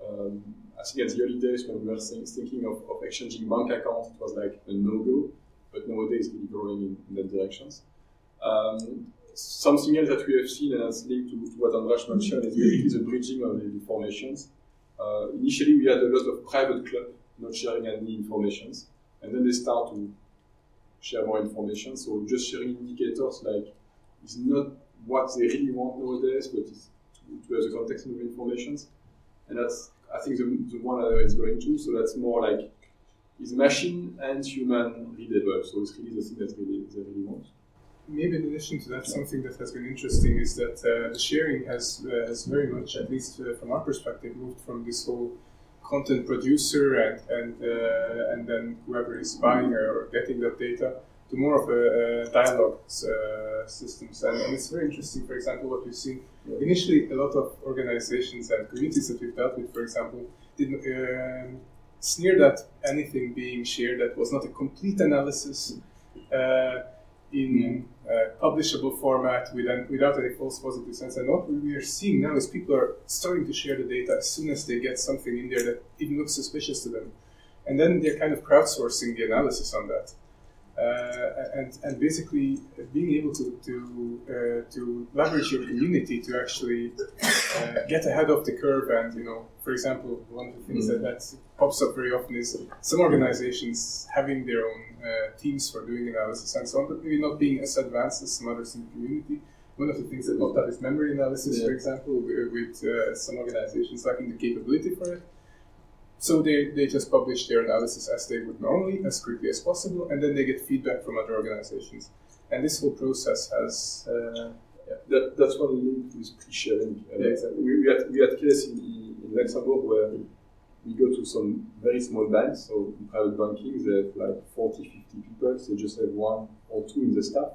Um, I think at the early days when we were thinking of, of exchanging bank accounts, it was like a no-go, but nowadays it's really growing in, in that directions. Um, something else that we have seen, and that's linked to, to what Andras mentioned, is basically the bridging of the informations. Uh, initially, we had a lot of private clubs not sharing any informations, and then they start to share more information. So just sharing indicators like is not what they really want nowadays, but is to, to have the context of the informations. And that's, I think, the, the one that is going to. So that's more like is machine and human readable. So it's really the thing that really they really want. Maybe in addition to that, something that has been interesting is that uh, the sharing has uh, has very much, at least uh, from our perspective, moved from this whole content producer and and uh, and then whoever is buying or getting that data to more of a, a dialogue uh, systems. And, and it's very interesting, for example, what we've seen. Initially, a lot of organizations and communities that we've dealt with, for example, didn't uh, sneered at anything being shared that was not a complete analysis uh, in uh, publishable format without, without any false positive sense. And what we are seeing now is people are starting to share the data as soon as they get something in there that even looks suspicious to them. And then they're kind of crowdsourcing the analysis on that. Uh, and, and basically being able to to, uh, to leverage your community to actually uh, get ahead of the curve. And, you know, for example, one of the things mm-hmm. that, that pops up very often is some organizations having their own uh, teams for doing analysis and so on, but maybe not being as advanced as some others in the community. One of the things that popped up is memory analysis, yeah. for example, with uh, some organizations lacking the capability for it. So they, they just publish their analysis as they would normally, as quickly as possible, and then they get feedback from other organizations. And this whole process has... Uh, yeah, that, that's one link with pre-sharing. Uh, yeah, exactly. we, we had we had cases in, in Luxembourg where we go to some very small banks, so in private banking they have like forty, fifty people, so they just have one or two in the staff.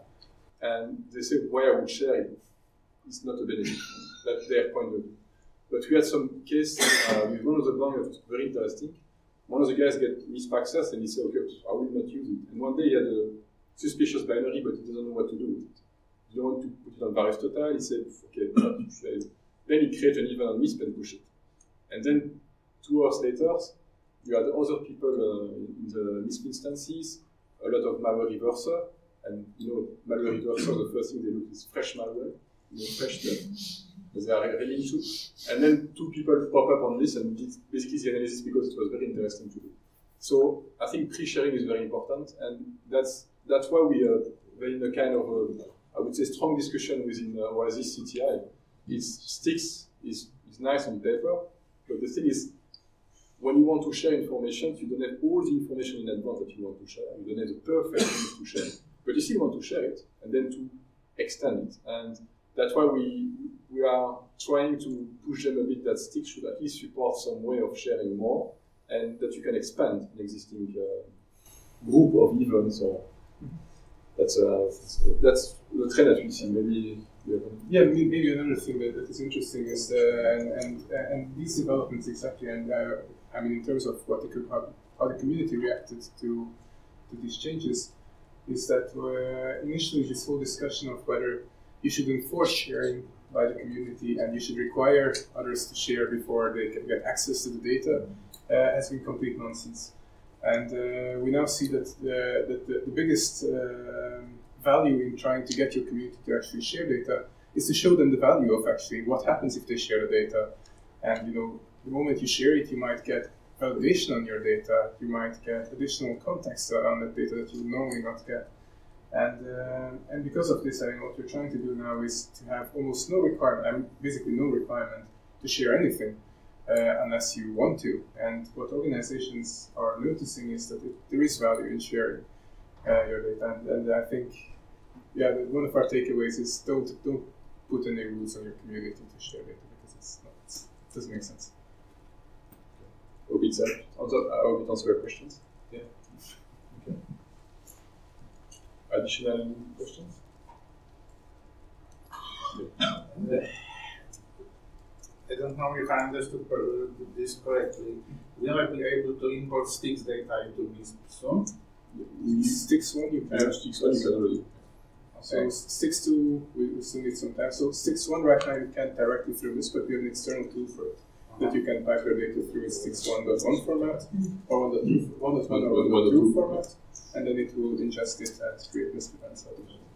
And they say, why I would share it? It's not a benefit. That's their point of view. But we had some case uh, with one of the banks that was very interesting. One of the guys get M I S P access and he said, okay, I will not use it. And one day he had a suspicious binary, but he doesn't know what to do with it. He don't want to put it on VaristoTile. He said, okay, not to share it. Then he created an event on M I S P and push it. And then two hours later, you had other people uh, in the M I S P instances, a lot of malware reverser. And you know, malware reverser, the first thing they look is fresh malware, you know, fresh stuff. They are really into. And then two people pop up on this and did basically the analysis because it was very interesting to do. So I think pre-sharing is very important, and that's that's why we are in a kind of a, I would say strong discussion within uh, Oasis C T I. It's sticks is is nice on paper, but the thing is, when you want to share information, you don't have all the information in advance that you want to share. You don't have the perfect things to share, but you still want to share it and then to extend it. And that's why we we are trying to push them a bit that Stick should at least support some way of sharing more, and that you can expand an existing uh, group of events. Or that's uh, that's the trend that we see. Maybe we have yeah, maybe another thing that, that is interesting is uh, and and and these developments exactly. And uh, I mean, in terms of what the how, how the community reacted to to these changes, is that uh, initially this whole discussion of whether you should enforce sharing by the community and you should require others to share before they can get access to the data uh, has been complete nonsense. And uh, we now see that, uh, that the, the biggest uh, value in trying to get your community to actually share data is to show them the value of actually what happens if they share the data. And you know, the moment you share it, you might get validation on your data, you might get additional context on that data that you would normally not get. And uh, and because of this, I mean, what we're trying to do now is to have almost no requirement, I mean, basically no requirement to share anything uh, unless you want to. And what organizations are noticing is that it, there is value in sharing uh, your data. And, and I think, yeah, one of our takeaways is don't don't put any rules on your community to share data because it's not, it's, it doesn't make sense. Hope it answers your questions. Yeah. Okay. Additional questions? Uh, I don't know if I understood this correctly. Will I be able to import Sticks data into M I S P soon? Sticks one, you can. Yeah, Sticks one, you can already. So Sticks two, we still need some time. So Sticks one right now you can't directly through this, but we have an external tool for it. that you can pipe your data through its six one dot one format or one dot one or one dot two format, and then it will ingest it and create MISP events.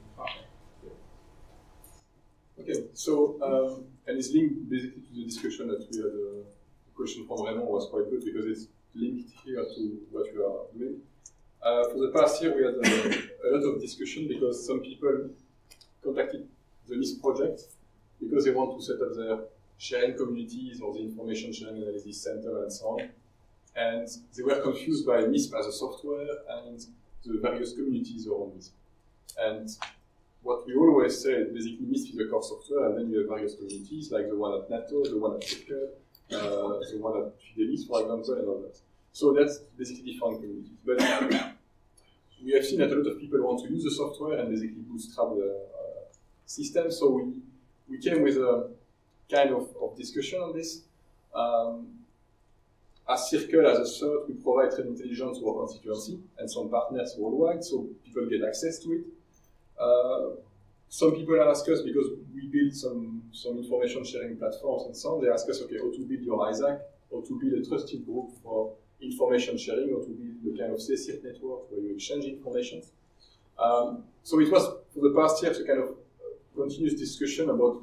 Okay, so, um, and it's linked basically to the discussion that we had. Uh, the question from Raymond was quite good because it's linked here to what we are doing. Uh, for the past year, we had a, a lot of discussion because some people contacted the MISP project because they want to set up their sharing communities or the information sharing analysis center and so on. And they were confused by MISP as a software and the various communities around MISP. And what we always say is basically MISP is a core software, and then you have various communities like the one at NATO, the one at Circle, uh, the one at Fidelis, for example, and all that. So that's basically different communities. But we have seen that a lot of people want to use the software and basically bootstrap the uh, system. So we, we came with a kind of, of discussion on this. Um, as Circle, as a cert, we provide threat intelligence to our constituency and some partners worldwide, so people get access to it. Uh, some people ask us, because we build some, some information sharing platforms and so on, they ask us, okay, how to build your ISAC, how to build a trusted group for information sharing, or to build a kind of C S I R T network where you exchange information. Um, so it was, for the past years, a kind of continuous discussion about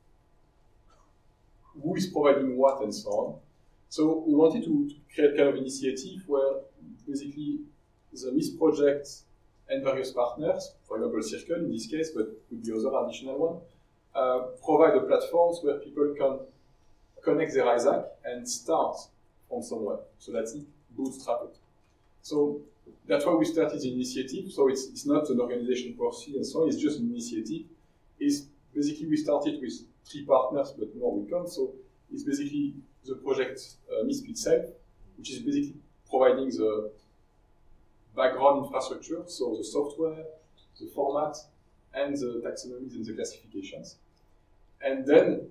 who is providing what and so on. So we wanted to, to create kind of initiative where basically the MISP project and various partners, for example Circle in this case, but could be other additional one, uh, provide the platforms where people can connect their ISAC and start from somewhere. So that's it, bootstrap it. So that's why we started the initiative. So it's, it's not an organization policy and so on, it's just an initiative. It's basically we started with three partners, but more will come. So it's basically the project uh, MISP itself, which is basically providing the background infrastructure, so the software, the format, and the taxonomies and the classifications. And then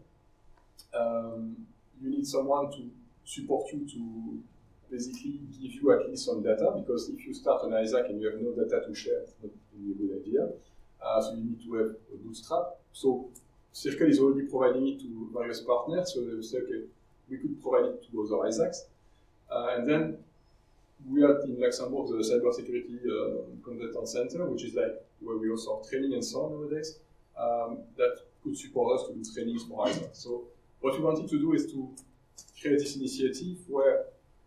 um, you need someone to support you to basically give you at least some data, because if you start an ISAC and you have no data to share, it's not really a good idea. Uh, so you need to have a bootstrap. So Circle is already providing it to various partners, so they will say, okay, we could provide it to other ISACs. Uh, and then we are in Luxembourg the cybersecurity uh, competence center, which is like where we also have training and so on nowadays, um, that could support us to do trainings for ISAC. So what we wanted to do is to create this initiative where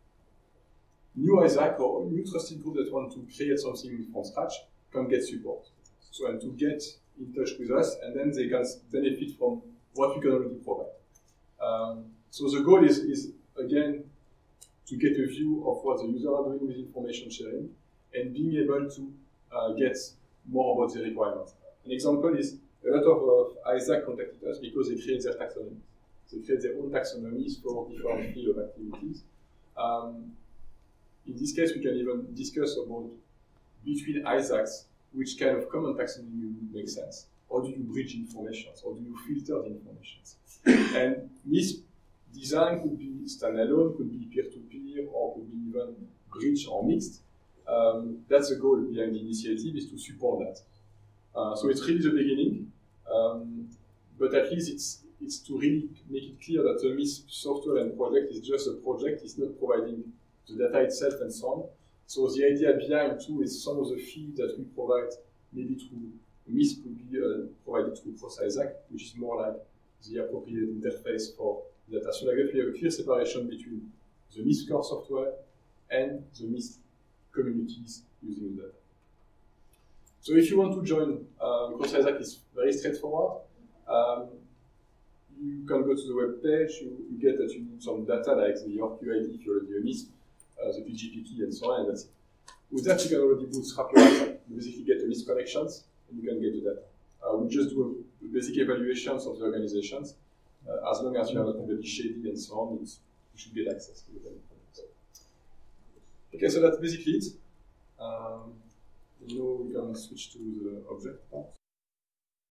new ISAC or new trusted group that want to create something from scratch can get support. So and to get in touch with us, and then they can benefit from what we can already provide. Um, so the goal is, is again, to get a view of what the users are doing with information sharing and being able to uh, get more about the requirements. An example is a lot of uh, ISAC contacted us because they create their taxonomies. They create their own taxonomies for different fields of activities. Um, in this case, we can even discuss about between ISACs which kind of common taxonomy would make sense. How do you bridge information? How do you filter the information? And MISP design could be standalone, could be peer-to-peer, or could be even bridge or mixed. Um, that's the goal behind the initiative, is to support that. Uh, so it's really the beginning, um, but at least it's it's to really make it clear that the MISP software and project is just a project, it's not providing the data itself and so on. So the idea behind too is some of the feed that we provide, maybe through MISP, could be uh, provided through ProcISAC, which is more like the appropriate interface for data. So like that we have a clear separation between the MISP core software and the MISP communities using the data. So if you want to join, um, ProcISAC is very straightforward. Um, you can go to the web page, you, you get that you need some data like the York U I D if you're already a MISP, uh, the P G P key and so on, and that's it. With that you can already bootstrap your ISAC. You basically get the MISP connections and you can get the data. Uh, we just do a basic evaluations of the organizations. Uh, as long as you are not completely shady and so on, you should get access to the data. Okay, so that's basically it. Um, now we can switch to the object part.